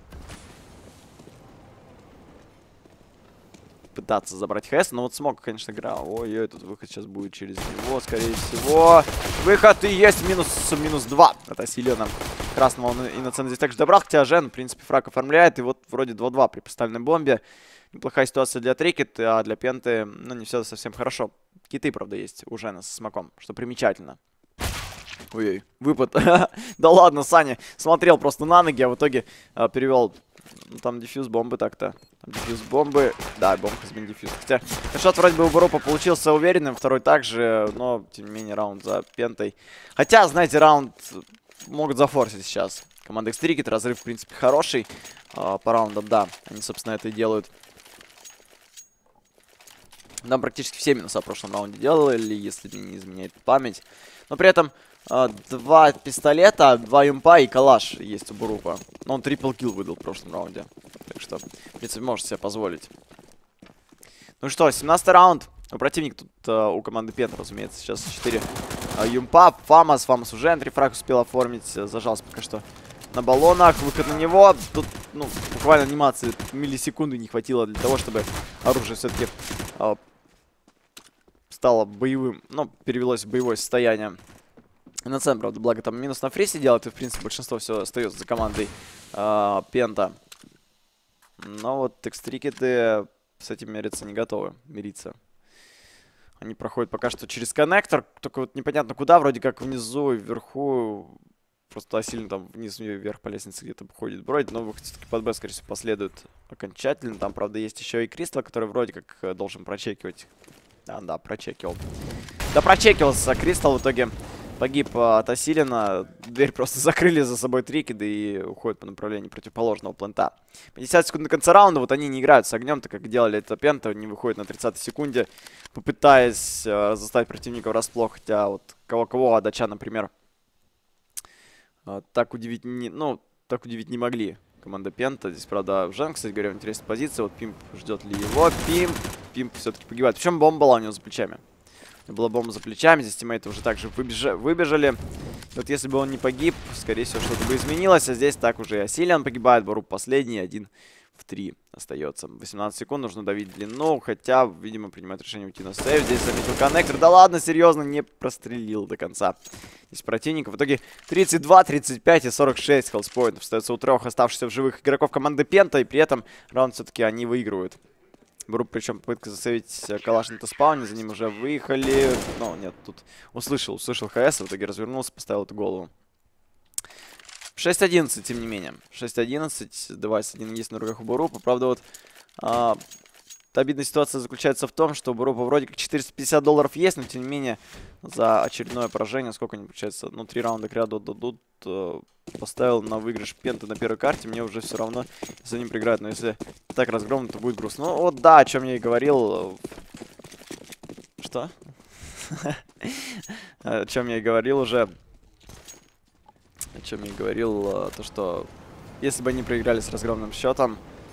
пытаться забрать ХС. Но вот смог, конечно, играл. Ой-ой, тут выход сейчас будет через него, скорее всего. Выход и есть. Минус, минус два. Это Силеном. красного он Innocent здесь также добрал, хотя Жен, в принципе, фраг оформляет, и вот вроде два-два при поставленной бомбе. Неплохая ситуация для Трикет, а для Пенты, ну, не все совсем хорошо. Киты, правда, есть у Жена со смоком, что примечательно. Ой-ой, выпад. Да ладно, Саня смотрел просто на ноги, а в итоге а, перевел. Ну, там дефьюз бомбы так-то. Там дефьюз бомбы. Да, бомба has дефьюз. Хотя шот вроде бы у Боропа получился уверенным, второй также, но, тем не менее, раунд за Пентой. Хотя, знаете, раунд могут зафорсить сейчас. Команда X-Tricket, разрыв, в принципе, хороший. А, по раундам, да, они, собственно, это и делают. Нам практически все минуса в прошлом раунде делали, если мне не изменяет память. Но при этом э, два пистолета, два юмпа и калаш есть у Борупа. Но он трипл килл выдал в прошлом раунде. Так что, в принципе, может себе позволить. Ну что, семнадцатый раунд. У противника тут э, у команды Пен, разумеется, сейчас четыре э, юмпа. Фамас, Фамас уже энтрифраг успел оформить. Зажался пока что на баллонах. Выход на него. Тут, ну, буквально анимации миллисекунды не хватило для того, чтобы оружие все-таки э, стало боевым, ну, перевелось в боевое состояние. Innocent, правда, благо там минус на фрисе делает, и, в принципе, большинство все остается за командой э, Пента. Но вот X-Tricket с этим мириться не готовы, мириться. Они проходят пока что через коннектор, только вот непонятно куда, вроде как внизу и вверху. Просто сильно там вниз и вверх по лестнице где-то ходит бродит, но выход все-таки под Б, скорее всего, последует окончательно. Там, правда, есть еще и Кристал, который вроде как должен прочекивать. А, да, прочекивал. Да, прочекивался. Кристал в итоге погиб а, от Асилина. Дверь просто закрыли за собой Трикеды и уходят по направлению противоположного плента. пятьдесят секунд до конца раунда. Вот они не играют с огнем, так как делали это Пента. Не выходят на тридцатой секунде, попытаясь а, заставить противника врасплох. Хотя вот кого-кого, а Дача, например, а, так удивить не, ну, так удивить не могли. Команда Пента. Здесь, правда, Жен, кстати говоря, в интересной позиции. Вот Пимп ждет ли его. Пимп. Пимп все-таки погибает. Причем бомба была у него за плечами. Была бомба за плечами. Здесь тиммейты уже также выбежа выбежали. Вот если бы он не погиб, скорее всего, что-то бы изменилось. А здесь так уже и Асилиан погибает. Боруп последний. Один в три остается. восемнадцать секунд. Нужно давить длину. Хотя, видимо, принимает решение уйти на сейв. Здесь заметил коннектор. Да ладно, серьезно, не прострелил до конца. Здесь противников. В итоге тридцать два, тридцать пять и сорок шесть хелспоинтов остается у трех оставшихся в живых игроков команды Пента. И при этом раунд все-таки они выигрывают. Боруп, причем попытка засейвить калаш на Т-спауне. За ним уже выехали. Ну, нет, тут услышал, услышал ХС. В итоге развернулся, поставил эту голову. шесть одиннадцать, тем не менее. шесть одиннадцать. Девайс один есть на руках у Борупа. Правда, вот а, обидная ситуация заключается в том, что у Борупа вроде как четыреста пятьдесят долларов есть, но тем не менее за очередное поражение, сколько они, получается, ну, три раунда к ряду дадут. Э, поставил на выигрыш Пенты на первой карте. Мне уже все равно за ним проиграть. Но если так разгромно, то будет грустно. Ну, вот да, о чем я и говорил. Что? О чем я и говорил уже. О чем я и говорил, то что если бы они проиграли с разгромным счетом,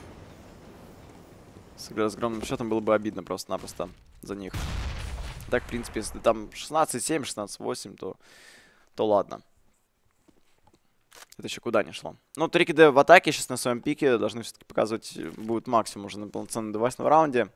с разгромным счетом было бы обидно просто-напросто за них. Так, в принципе, если там шестнадцать семь, шестнадцать восемь, то, то ладно. Это еще куда не шло. Ну, Трикеды в атаке сейчас на своем пике должны все-таки показывать, будет максимум уже на полноценном девайсном раунде.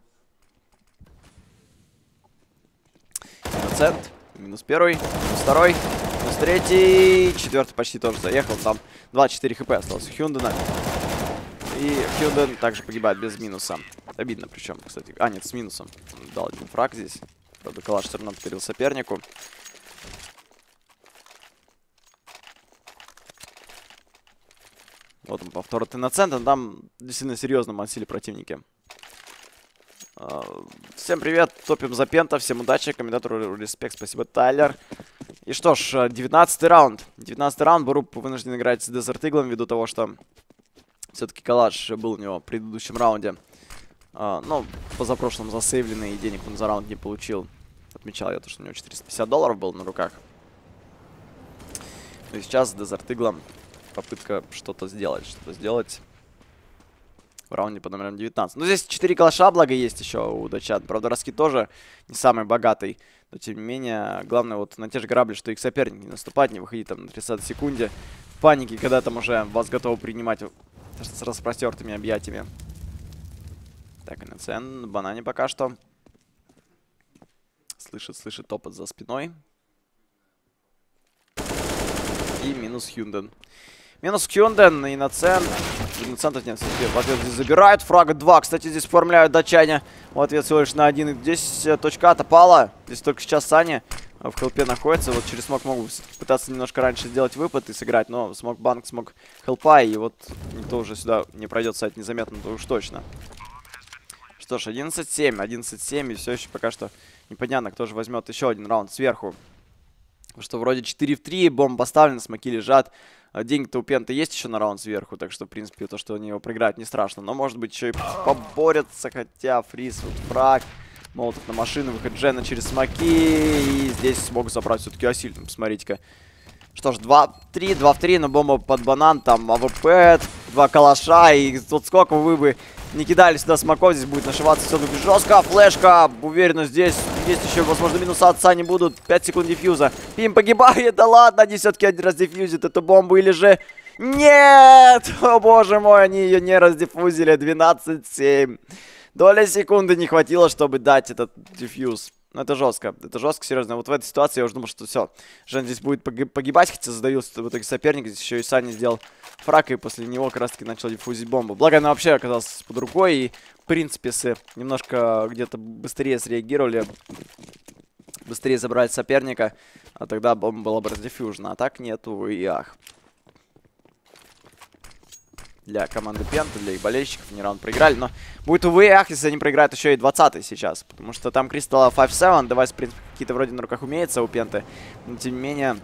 Процент. Минус первый, минус второй, минус третий, четвертый почти тоже заехал. Там двадцать четыре хп осталось у Хюндена. И Хюнден также погибает без минуса. Обидно причем, кстати. А, нет, с минусом. Дал один фраг здесь. Правда, калаш все равно подарил сопернику. Вот он, повтор от Innocent. Там действительно серьезно мансили противники. Всем привет, топим за Пента, всем удачи, комментатору респект, спасибо, Тайлер. И что ж, девятнадцатый раунд. девятнадцатый раунд, Боруп вынужден играть с Desert Eagle, ввиду того, что все-таки калаш был у него в предыдущем раунде. А, ну, позапрошлом засейвленный, и денег он за раунд не получил. Отмечал я то, что у него четыреста пятьдесят долларов было на руках. И сейчас с Desert Eagle попытка что-то сделать, что-то сделать. В раунде под номером девятнадцать. Ну, здесь четыре калаша, благо, есть еще у датчан. Правда, раскид тоже не самый богатый. Но, тем не менее, главное вот на те же грабли, что их соперник, не наступать, не выходить там на тридцатой секунде. В панике, когда там уже вас готовы принимать с распростертыми объятиями. Так, Innocent на банане пока что. Слышит, слышит топот за спиной. И минус Hyundai. Минус Hyundai, Innocent. Innocent нет, в ответ здесь забирают. Фрага два, кстати, здесь оформляют датчане. В ответ всего лишь на один. Здесь точка отопала. Здесь только сейчас Саня в хелпе находится. Вот через смог могу пытаться немножко раньше сделать выпад и сыграть. Но смог банк, смог хелпа. И вот никто уже сюда не пройдет, кстати, незаметно, то уж точно. Что ж, одиннадцать семь. одиннадцать семь. И все еще пока что непонятно, кто же возьмет еще один раунд сверху. Потому что вроде четыре в три. Бомба поставлена, смоки лежат. Деньги-то у Пента есть еще на раунд сверху, так что, в принципе, то, что они его проиграют, не страшно. Но, может быть, еще и поборются, хотя фриз, вот фраг, молоток на машину, выход Джена через смоки, и здесь смогут забрать все-таки осильно, посмотрите-ка. Что ж, два в три, два в три, но бомба под банан, там АВП, два калаша, и вот сколько вы бы не кидали сюда смоков, здесь будет нашиваться все-таки жестко. Флешка, уверенно, здесь есть еще, возможно, минуса от Сани будут. пять секунд дефьюза. Пим погибает, да ладно, они все-таки один раз дефьюзят эту бомбу или же... Нет! О боже мой, они ее не раздиффузили. двенадцать семь. Доля секунды не хватило, чтобы дать этот дефьюз. Ну, это жестко. Это жестко, серьезно. Вот в этой ситуации я уже думал, что все. Жен здесь будет погибать, хотя задавился в итоге соперник. Здесь еще и Саня сделал фраг, и после него как раз-таки начал диффузить бомбу. Благо, она вообще оказалась под рукой, и, в принципе, если немножко где-то быстрее среагировали, быстрее забрали соперника, а тогда бомба была бы раздиффюжена. А так нету, и ах. Для команды Пента, для их болельщиков, не раунд проиграли, но будет увы и ах, если они проиграют еще и двадцатый сейчас, потому что там Кристалл пять семь, девайс, в принципе, какие-то вроде на руках умеется у Пенты, но тем не менее,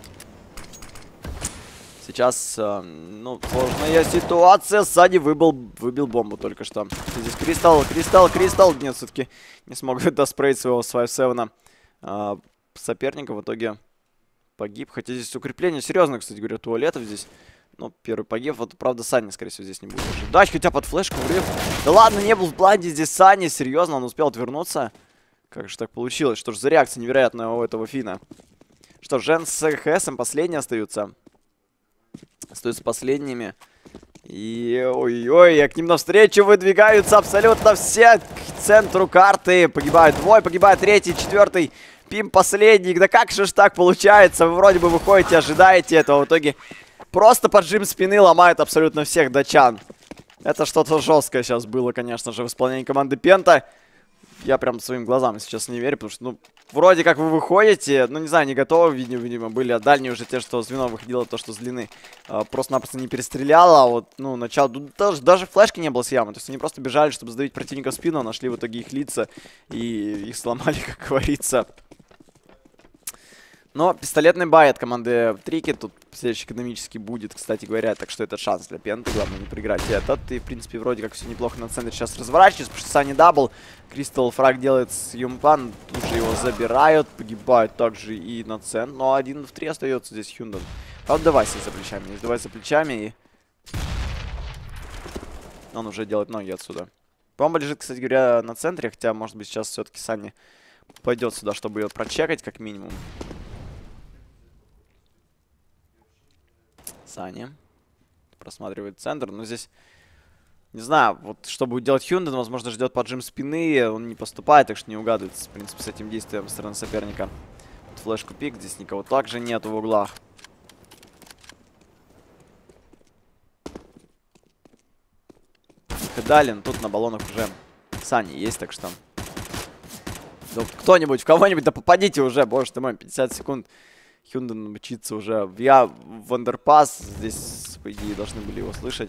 сейчас, э, ну, сложная ситуация, Сади выбил, выбил бомбу только что. Здесь Кристалл, Кристалл, Кристалл, нет, все-таки не смог доспреить своего с пять семь э, соперника, в итоге погиб, хотя здесь укрепление серьезно, кстати говоря, туалетов здесь. Ну, первый погиб. Вот, правда, Саня, скорее всего, здесь не будет ожидать. Хотя под флешку врыв. Да ладно, не был в бладе здесь Саня. Серьезно, он успел отвернуться. Как же так получилось? Что ж за реакция невероятная у этого Фина? Что, Жен с ХСом последние остаются. Остаются последними. И ой-ой, к ним навстречу выдвигаются абсолютно все к центру карты. Погибают двое, погибает третий, четвертый. Пим последний. Да как же ж так получается? Вы вроде бы выходите, ожидаете этого. В итоге... Просто поджим спины ломает абсолютно всех датчан. Это что-то жесткое сейчас было, конечно же, в исполнении команды Пента. Я прям своим глазам сейчас не верю, потому что, ну, вроде как вы выходите, ну, не знаю, не готовы, видимо, видимо были, а дальние уже те, что звено выходило, то, что с длины э, просто-напросто не перестреляло, а вот, ну, начало, даже, даже флешки не было с ямы, то есть они просто бежали, чтобы сдавить противника в спину, нашли в итоге их лица и их сломали, как говорится. Но пистолетный бай от команды Трики тут следующий экономически будет, кстати говоря, так что это шанс для Пенты, главное не проиграть этот. И, в принципе, вроде как все неплохо на центре сейчас разворачивается, потому что Сани дабл, Кристалл фраг делает с Юмпан, тут же его забирают, погибают также и на центр, но один в три остается здесь Hyundai. Правда, девайс за плечами, есть девайс за плечами, и он уже делает ноги отсюда. Бомба лежит, кстати говоря, на центре, хотя, может быть, сейчас все-таки Сани пойдет сюда, чтобы ее прочекать, как минимум. Саня просматривает центр, но здесь, не знаю, вот что будет делать Hyundai, возможно, ждет поджим спины, он не поступает, так что не угадывается, в принципе, с этим действием со стороны соперника. Вот флешку пик, здесь никого также нету в углах. Далин, тут на баллонах уже Саня есть, так что... Да, кто-нибудь, в кого-нибудь, да попадите уже, боже ты мой, пятьдесят секунд. Hyundai мчится уже в, я, в андерпас. Здесь, по идее, должны были его слышать.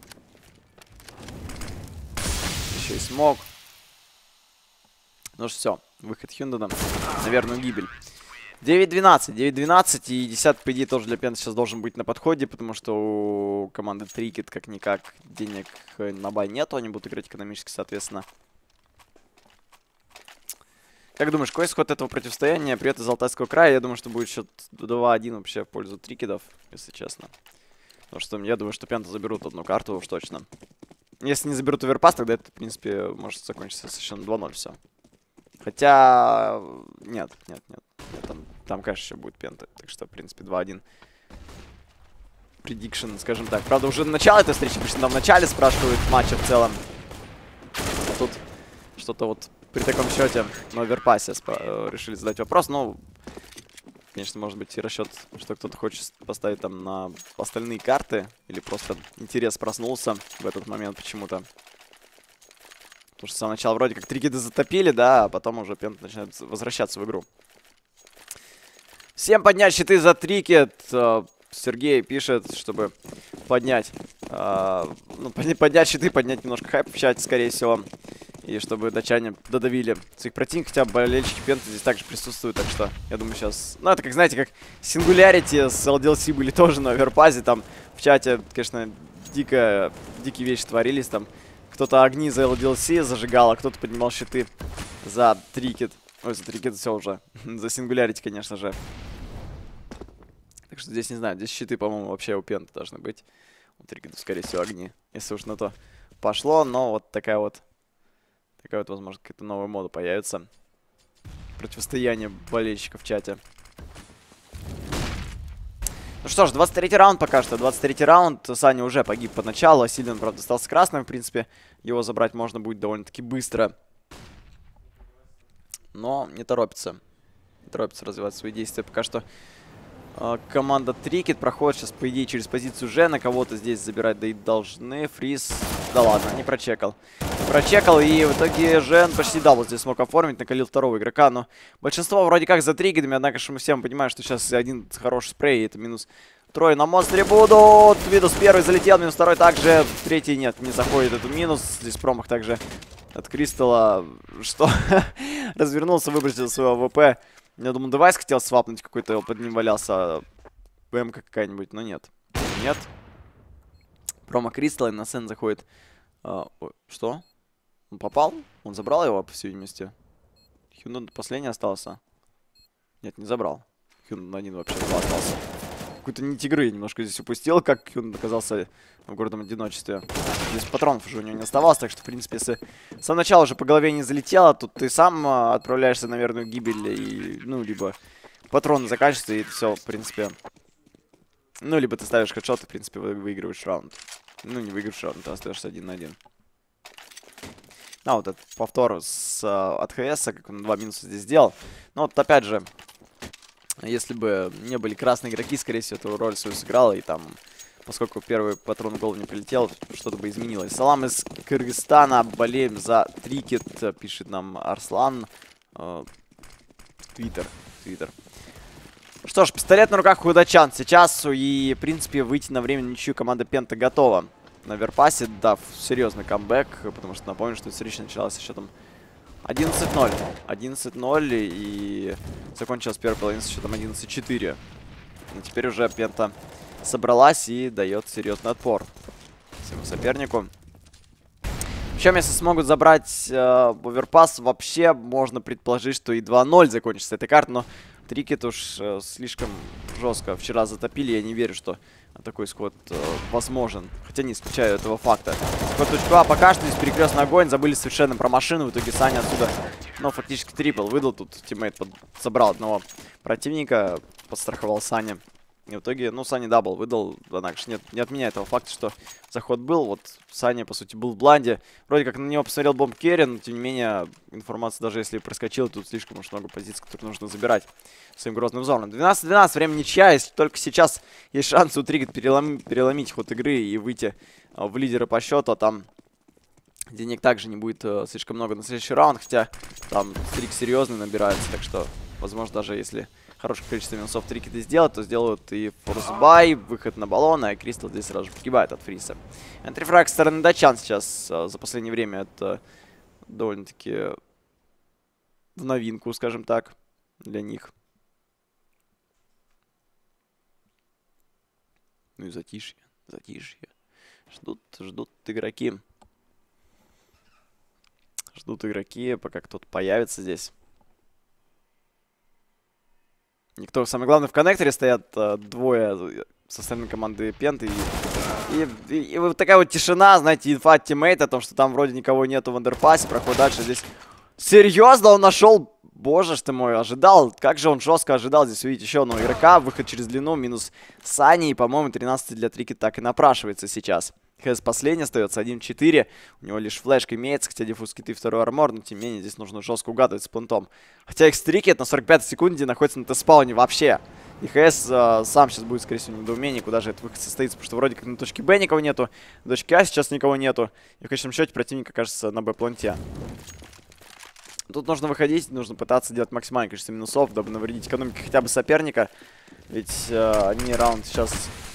Еще и смог. Ну что, все. Выход Hyundai. Наверное, гибель. девять двенадцать. девять двенадцать. И десятый, по идее, тоже для Пента сейчас должен быть на подходе. Потому что у команды Трикет как-никак денег на бай нету. Они будут играть экономически, соответственно. Как думаешь, какой исход этого противостояния? Привет из Алтайского края. Я думаю, что будет счет два один вообще в пользу Трикидов, если честно. Потому что я думаю, что Пента заберут одну карту уж точно. Если не заберут оверпас, тогда это, в принципе, может закончиться совершенно два ноль все. Хотя... Нет, нет, нет. нет там, там, конечно, еще будет Пента. Так что, в принципе, два один. Предикшн, скажем так. Правда, уже начало этой встречи, потому что там в начале спрашивают матча в целом. А тут что-то вот... При таком счете на оверпасе решили задать вопрос. Ну, Конечно, может быть и расчет, что кто-то хочет поставить там на остальные карты. Или просто интерес проснулся в этот момент почему-то. Потому что с самого начала вроде как трикеты затопили, да, а потом уже Пент начинает возвращаться в игру. Всем поднять щиты за трикет. Сергей пишет, чтобы поднять, э, ну, поднять щиты, поднять немножко хайп в чате, скорее всего. И чтобы датчане додавили своих противников, хотя болельщики Пента здесь также присутствуют, так что я думаю сейчас... Ну, это как, знаете, как Singularity с эл ди эл си были тоже на оверпазе, там в чате, конечно, дико, дикие вещи творились, там кто-то огни за эл ди эл си зажигал, а кто-то поднимал щиты за трикет. Ой, за трикет все уже, за Singularity, конечно же. Так что здесь, не знаю, здесь щиты, по-моему, вообще у Пента должны быть. У трикетов, скорее всего, огни, если уж на то пошло, но вот такая вот... Такая вот, возможно, какая-то новая мода появится. Противостояние болельщиков в чате. Ну что ж, двадцать третий раунд пока что. двадцать третий раунд. Саня уже погиб поначалу. А Сильвин, правда, остался красным. В принципе, его забрать можно будет довольно-таки быстро. Но не торопится. Не торопится развивать свои действия. Пока что э, команда Трикет проходит сейчас, по идее, через позицию Ж. На кого-то здесь забирать, да и должны. Фриз. Да ладно, не прочекал. Прочекал, и в итоге Жен почти дабл здесь смог оформить, накалил второго игрока, но большинство вроде как за триггерами, однако же мы всем понимаем, что сейчас один хороший спрей, и это минус трое на монстре будут. Видус первый залетел, минус второй также, третий нет, не заходит этот минус, здесь промах также от Кристалла, что развернулся, выбросил своего АВП. Я думаю, девайс хотел свапнуть какой-то, под ним валялся ПМ-ка какая-нибудь, но нет, нет. Промах Кристалла, на сцену заходит, а, ой, что? Он попал? Он забрал его, по всей видимости. Хюндон последний остался. Нет, не забрал. Хюндон один вообще остался. Какой-то нить игры немножко здесь упустил, как Хюндон оказался в гордом одиночестве. Здесь патронов уже у него не оставалось, так что, в принципе, если с самого начала уже по голове не залетело, тут ты сам а, отправляешься на верную гибель, и, ну, либо патроны заканчиваются, и все, в принципе. Ну, либо ты ставишь хедшот, и, в принципе, вы, выигрываешь раунд. Ну, не выигрываешь раунд, ты остаешься один на один. А, вот этот повтор с, uh, от ХС, как он два минуса здесь сделал. Но вот опять же, если бы не были красные игроки, скорее всего, эту роль свою сыграла. И там, поскольку первый патрон в голову не прилетел, что-то бы изменилось. Салам из Кыргызстана, болеем за трикет, пишет нам Арслан. Твиттер, Твиттер. Что ж, пистолет на руках у датчан сейчас. И, в принципе, выйти на время ничью команда Пента готова. На верпасе, дав серьезный камбэк, потому что напомню, что встреча началась со счетом одиннадцать ноль. одиннадцать ноль и закончилась первая половина со счетом одиннадцать четыре. Но теперь уже Пента собралась и дает серьезный отпор своему сопернику. Причем, если смогут забрать э, оверпас, вообще можно предположить, что и два ноль закончится этой карты, но трикет уж э, слишком жестко вчера затопили, я не верю, что такой исход э, возможен. Хотя не исключаю этого факта. Исход точку А пока что здесь перекрестный огонь. Забыли совершенно про машину. В итоге Саня отсюда, ну, фактически трипл выдал. Тут тиммейт под... собрал одного противника. Подстраховал Саня. И в итоге, ну, Саня дабл выдал. Однако же нет, не отменяет того факта, что заход был. Вот Саня, по сути, был в бланде. Вроде как на него посмотрел бомб керри, но, тем не менее, информация, даже если проскочила, тут слишком уж много позиций, которые нужно забирать своим грозным взором. двенадцать двенадцать, время ничья. Если только сейчас есть шанс у Трикет перелом... переломить ход игры и выйти а, в лидеры по счету, а там денег также не будет а, слишком много на следующий раунд. Хотя там стрик серьезный набирается, так что, возможно, даже если хорошее количество минусов Трикеты сделать, то сделают и форсбай, выход на баллон, а Кристалл здесь сразу же погибает от фриса. Энтрифраг со стороны датчан сейчас а, за последнее время это довольно-таки в новинку, скажем так, для них. Ну и затишье, затишье. Ждут, ждут игроки. Ждут игроки, пока кто-то появится здесь. Никто, самое главное, в коннекторе стоят а, двое со стороны команды Пент. И, и, и, и вот такая вот тишина, знаете, инфа от тиммейта, о том, что там вроде никого нету в андерпассе. Проходит дальше здесь. Серьезно, он нашел... Боже ж ты мой, ожидал. Как же он жестко ожидал здесь увидеть еще одного игрока. Выход через длину, минус Сани. И, по-моему, тринадцать для Трикет так и напрашивается сейчас. ХС последний остается, один четыре. У него лишь флешка имеется, хотя диффуз киты, второй армор, но тем не менее здесь нужно жестко угадывать с плентом. Хотя X-Tricket на сорок пятой секунде находится на Т-спауне вообще. И ХС э, сам сейчас будет, скорее всего, в недоумении, куда же этот выход состоится, потому что вроде как на точке Б никого нету, на точке А сейчас никого нету. И в конечном счете противник окажется на Б-планте. Тут нужно выходить, нужно пытаться делать максимальное количество минусов, дабы навредить экономике хотя бы соперника. Ведь э, они раунд сейчас,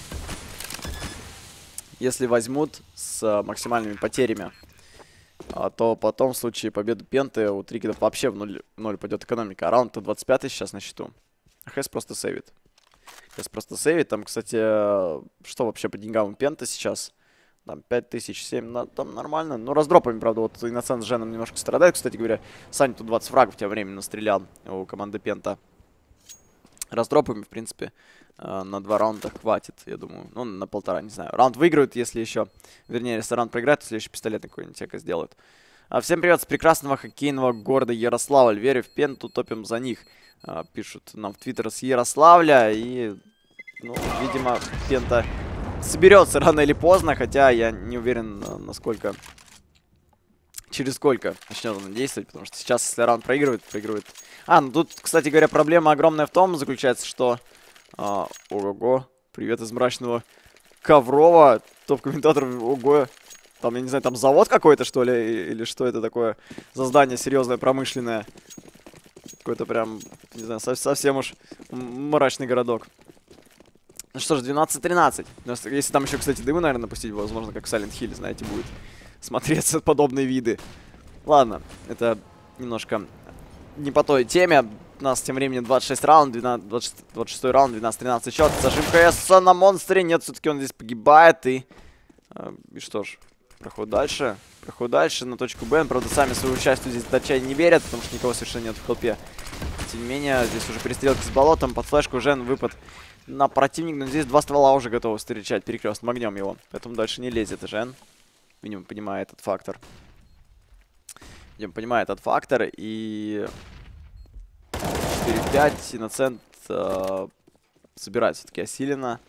если возьмут с э, максимальными потерями, а, то потом в случае победы Пенты у Трикидов вообще в ноль, ноль пойдет экономика. А раунд-то двадцать пятый сейчас на счету. ХС просто сейвит. ХС просто сейвит. Там, кстати, э, что вообще по деньгам у Пенты сейчас? Там пять тысяч, семь, на, там нормально. Ну, раздропами, правда, вот Иноцент с Женом немножко страдает. Кстати говоря, Саня тут двадцать фрагов тем временем настрелял у команды Пента. Раздропами, в принципе, э, на два раунда хватит, я думаю. Ну, на полтора, не знаю. Раунд выиграют, если еще... Вернее, если раунд проиграет, то следующий пистолет какой-нибудь эко сделают. А, всем привет с прекрасного хоккейного города Ярославль. Верю в Пенту, топим за них. А, пишут нам в Твиттер с Ярославля. И, ну, видимо, Пента... соберется рано или поздно, хотя я не уверен, насколько, через сколько начнет он действовать, потому что сейчас, если раунд проигрывает, проигрывает. А, ну тут, кстати говоря, проблема огромная в том заключается, что... А, ого-го, привет из мрачного Коврова, топ-комментатор, ого, там, я не знаю, там завод какой-то, что ли, или что это такое за здание серьезное, промышленное. Какой-то прям, не знаю, совсем уж мрачный городок. Ну что ж, двенадцать тринадцать. Если там еще, кстати, дымы, наверное, напустить, возможно, как в Silent Hill, знаете, будет смотреться подобные виды. Ладно, это немножко не по той теме. У нас тем временем двадцать шесть раунд, двадцать шестой раунд, двенадцать тринадцать счет. Зажим ХС на монстре. Нет, все-таки он здесь погибает. И, и что ж, проход дальше. Проход дальше на точку Б. Правда, сами свою частью здесь датчане не верят, потому что никого совершенно нет в толпе. Тем не менее, здесь уже перестрелки с болотом. Под флешку Жен выпад на противник, но здесь два ствола уже готовы встречать перекрестным огнем его. Поэтому дальше не лезет Жен. Видимо, понимает этот фактор. Видимо, понимает этот фактор. И четыре пять. Иноцент э, собирает все-таки осиленно.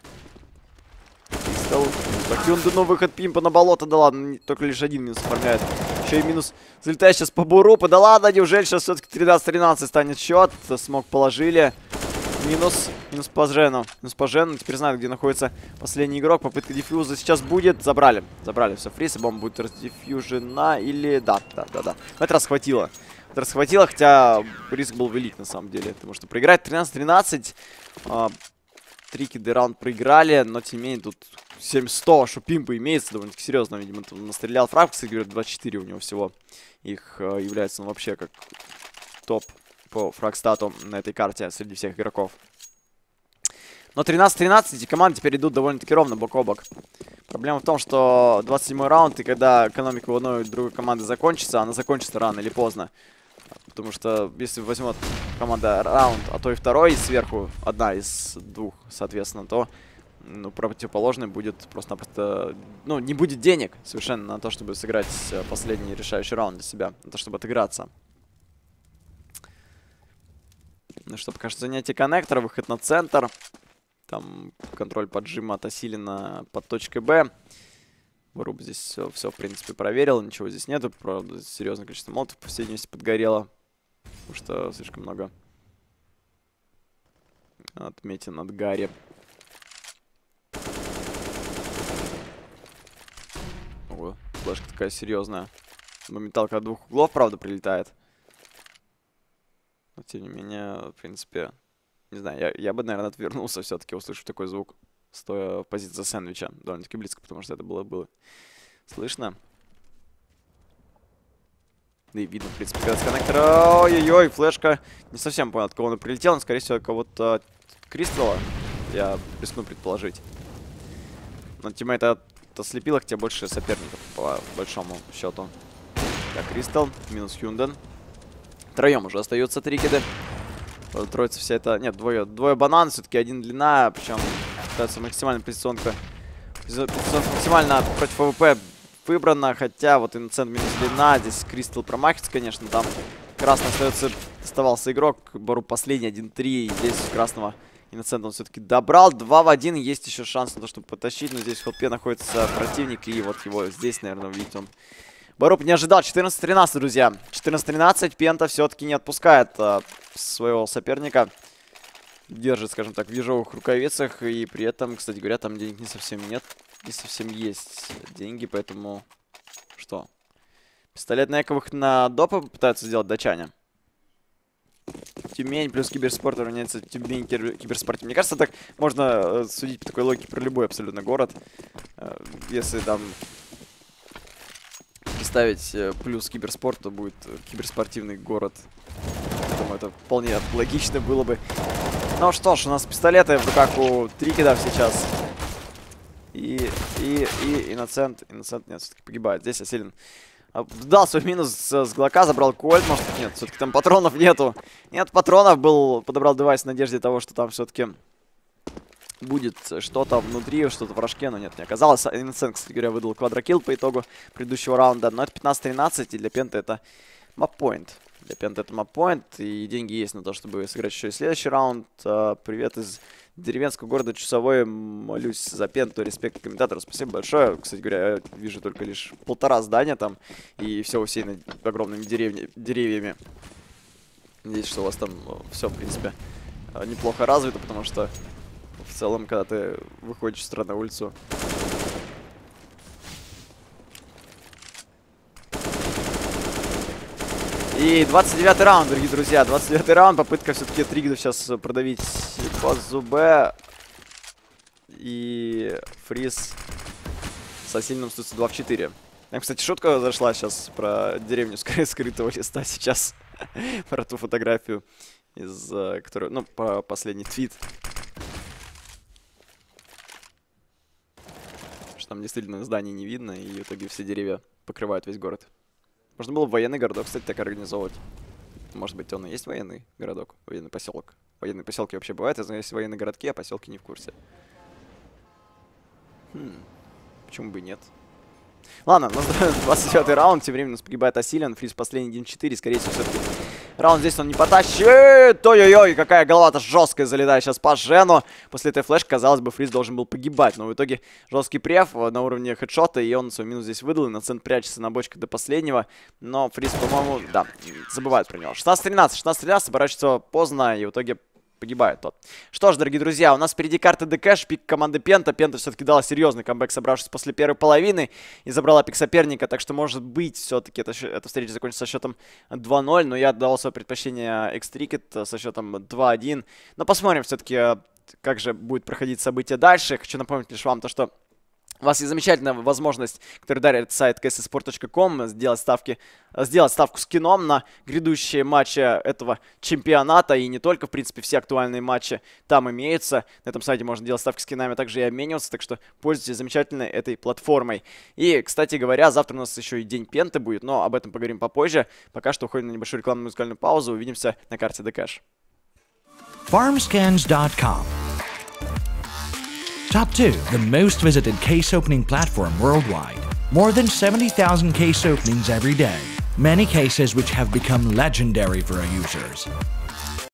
Хюнды, но выход Пимпа на болото. Да ладно, только лишь один минус оформляет. Еще и минус залетает сейчас по Бурупу. Да ладно, неужели сейчас все-таки тринадцать тринадцать станет счет? Смог положили. Минус, минус по Жену. Минус по Жену. Теперь знают, где находится последний игрок. Попытка дефьюза сейчас будет. Забрали. Забрали все фриз. Бомба будет раздефьюжена. Или... Да, да, да, да. В этот раз хватило. В этот раз хватило, хотя риск был велик на самом деле. Потому что проиграть тринадцать тринадцать. А, Трикиды раунд проиграли. Но тем не менее тут семь сто. Что Пимпа имеется довольно-таки серьезно. Видимо, он настрелял фраг. Кстати, говорят, двадцать четыре у него всего. Их а, является он вообще как топ по фрагстату на этой карте среди всех игроков. Но тринадцать тринадцать эти команды теперь идут довольно-таки ровно бок о бок. Проблема в том, что двадцать седьмой раунд, и когда экономика у одной и другой команды закончится, она закончится рано или поздно. Потому что если возьмет команда раунд, а то и второй сверху, одна из двух, соответственно, то ну, противоположный будет просто-напросто... Ну, не будет денег совершенно на то, чтобы сыграть последний решающий раунд для себя, на то, чтобы отыграться. Ну что, пока что занятие коннектора, выход на центр. Там контроль поджима от Осилина под точкой Б. Выруб здесь все, все, в принципе, проверил. Ничего здесь нету. Правда, серьезное количество молотов по всей видимости подгорело. Потому что слишком много отметин от Гарри. Ого, флешка такая серьезная. Моменталка от двух углов, правда, прилетает. Но, тем не менее, в принципе, не знаю, я, я бы, наверное, отвернулся все-таки, услышав такой звук, стоя в позиции сэндвича. Довольно-таки близко, потому что это было, было слышно. Да и видно, в принципе, когда с коннектора... Ой-ой-ой, флешка. Не совсем понял, от кого она прилетела, но, скорее всего, от кого-то от Кристалла. Я рискну предположить. Но тиммейта ослепила, хотя больше соперников, по большому счету. Так, Кристалл, минус Хюнден. Втроем уже остаются Трикиды. Троица вся это... Нет, двое, двое банан, все-таки один длина. Причем пытается максимально позиционка... Позиционка максимально против АВП выбрана. Хотя вот Иноцент минус длина. Здесь Кристалл промахивается, конечно. Там красный остается... Оставался игрок. Бору последний, один три. Здесь у красного Innocent он все-таки добрал. два в один. Есть еще шанс на то, чтобы потащить. Но здесь в хелпе находится противник. И вот его здесь, наверное, увидеть он. Бароп не ожидал. четырнадцать тринадцать, друзья. четырнадцать тринадцать. Пента все-таки не отпускает а, своего соперника. Держит, скажем так, в ежовых рукавицах. И при этом, кстати говоря, там денег не совсем нет. Не совсем есть деньги, поэтому... Что? Пистолет на эковых на допы пытаются сделать датчане. Тюмень плюс киберспорт равняется Тюмень киберспорте. Мне кажется, так можно э, судить по такой логике про любой абсолютно город. Э, если там ставить э, плюс киберспорт, то будет э, киберспортивный город. Думаю, это вполне логично было бы. Ну что ж, у нас пистолеты в руках у Трикидов сейчас. И, и, и Innocent, Innocent нет, все-таки погибает. Здесь Асилин дал свой минус с, с Глока, забрал кольт, может нет, все-таки там патронов нету. Нет патронов, был, подобрал девайс в надежде того, что там все-таки будет что-то внутри, что-то в рожке, но нет, не оказалось. Innocent, кстати говоря, выдал квадрокилл по итогу предыдущего раунда, но это пятнадцать тринадцать, и для Пента это маппоинт. Для Пента это маппоинт, и деньги есть на то, чтобы сыграть еще и следующий раунд. Привет из деревенского города Чусовой. Молюсь за Пенту, респект комментатору. Спасибо большое. Кстати говоря, я вижу только лишь полтора здания там, и все усеяно огромными деревня, деревьями. Надеюсь, что у вас там все, в принципе, неплохо развито, потому что в целом, когда ты выходишь с утра на улицу... И двадцать девятый раунд, дорогие друзья. двадцать девятый раунд. Попытка все-таки Тригидов сейчас продавить по зубе. И Фриз со сильным стуцем два в четыре. Там, кстати, шутка зашла сейчас про деревню скры скрытого листа сейчас. Про ту фотографию, из которой, ну, по последний твит. Что там действительно зданий не видно, и в итоге все деревья покрывают весь город. Можно было военный городок, кстати, так организовывать. Может быть, он и есть военный городок, военный поселок. Военные поселки вообще бывают, я знаю, есть военные городки, а поселки не в курсе. Хм, почему бы и нет? Ладно, у нас двадцать девятый раунд, тем временем у нас погибает Асилиан, Фриз последний один четыре, скорее всего, все-таки раунд здесь он не потащит. Ой-ой-ой, какая голова-то жесткая залетает сейчас по Жену. После этой флешки, казалось бы, Фриз должен был погибать, но в итоге жесткий преф на уровне хедшота, и он свой минус здесь выдал, и Innocent прячется на бочках до последнего, но Фриз, по-моему, да, забывает про него. шестнадцать тринадцать, шестнадцать тринадцать, оборачивается поздно, и в итоге... погибает тот. Что ж, дорогие друзья, у нас впереди карта ДКэш, пик команды Пента. Пента все-таки дала серьезный камбэк, собравшись после первой половины, и забрала пик соперника, так что, может быть, все-таки эта, эта встреча закончится со счетом два ноль, но я отдавал свое предпочтение X-Tricket со счетом два один. Но посмотрим все-таки, как же будет проходить события дальше. Хочу напомнить лишь вам то, что у вас есть замечательная возможность, которую дарит сайт кей эс спорт точка ком, сделать, ставки, сделать ставку с кином на грядущие матчи этого чемпионата. И не только, в принципе, все актуальные матчи там имеются. На этом сайте можно делать ставки с кинами, а также и обмениваться. Так что пользуйтесь замечательной этой платформой. И, кстати говоря, завтра у нас еще и день Пенты будет, но об этом поговорим попозже. Пока что уходим на небольшую рекламную музыкальную паузу. Увидимся на карте ДКэш. Farmscans точка ком. Top two, the most visited case opening platform worldwide. More than seventy thousand case openings every day. Many cases which have become legendary for our users.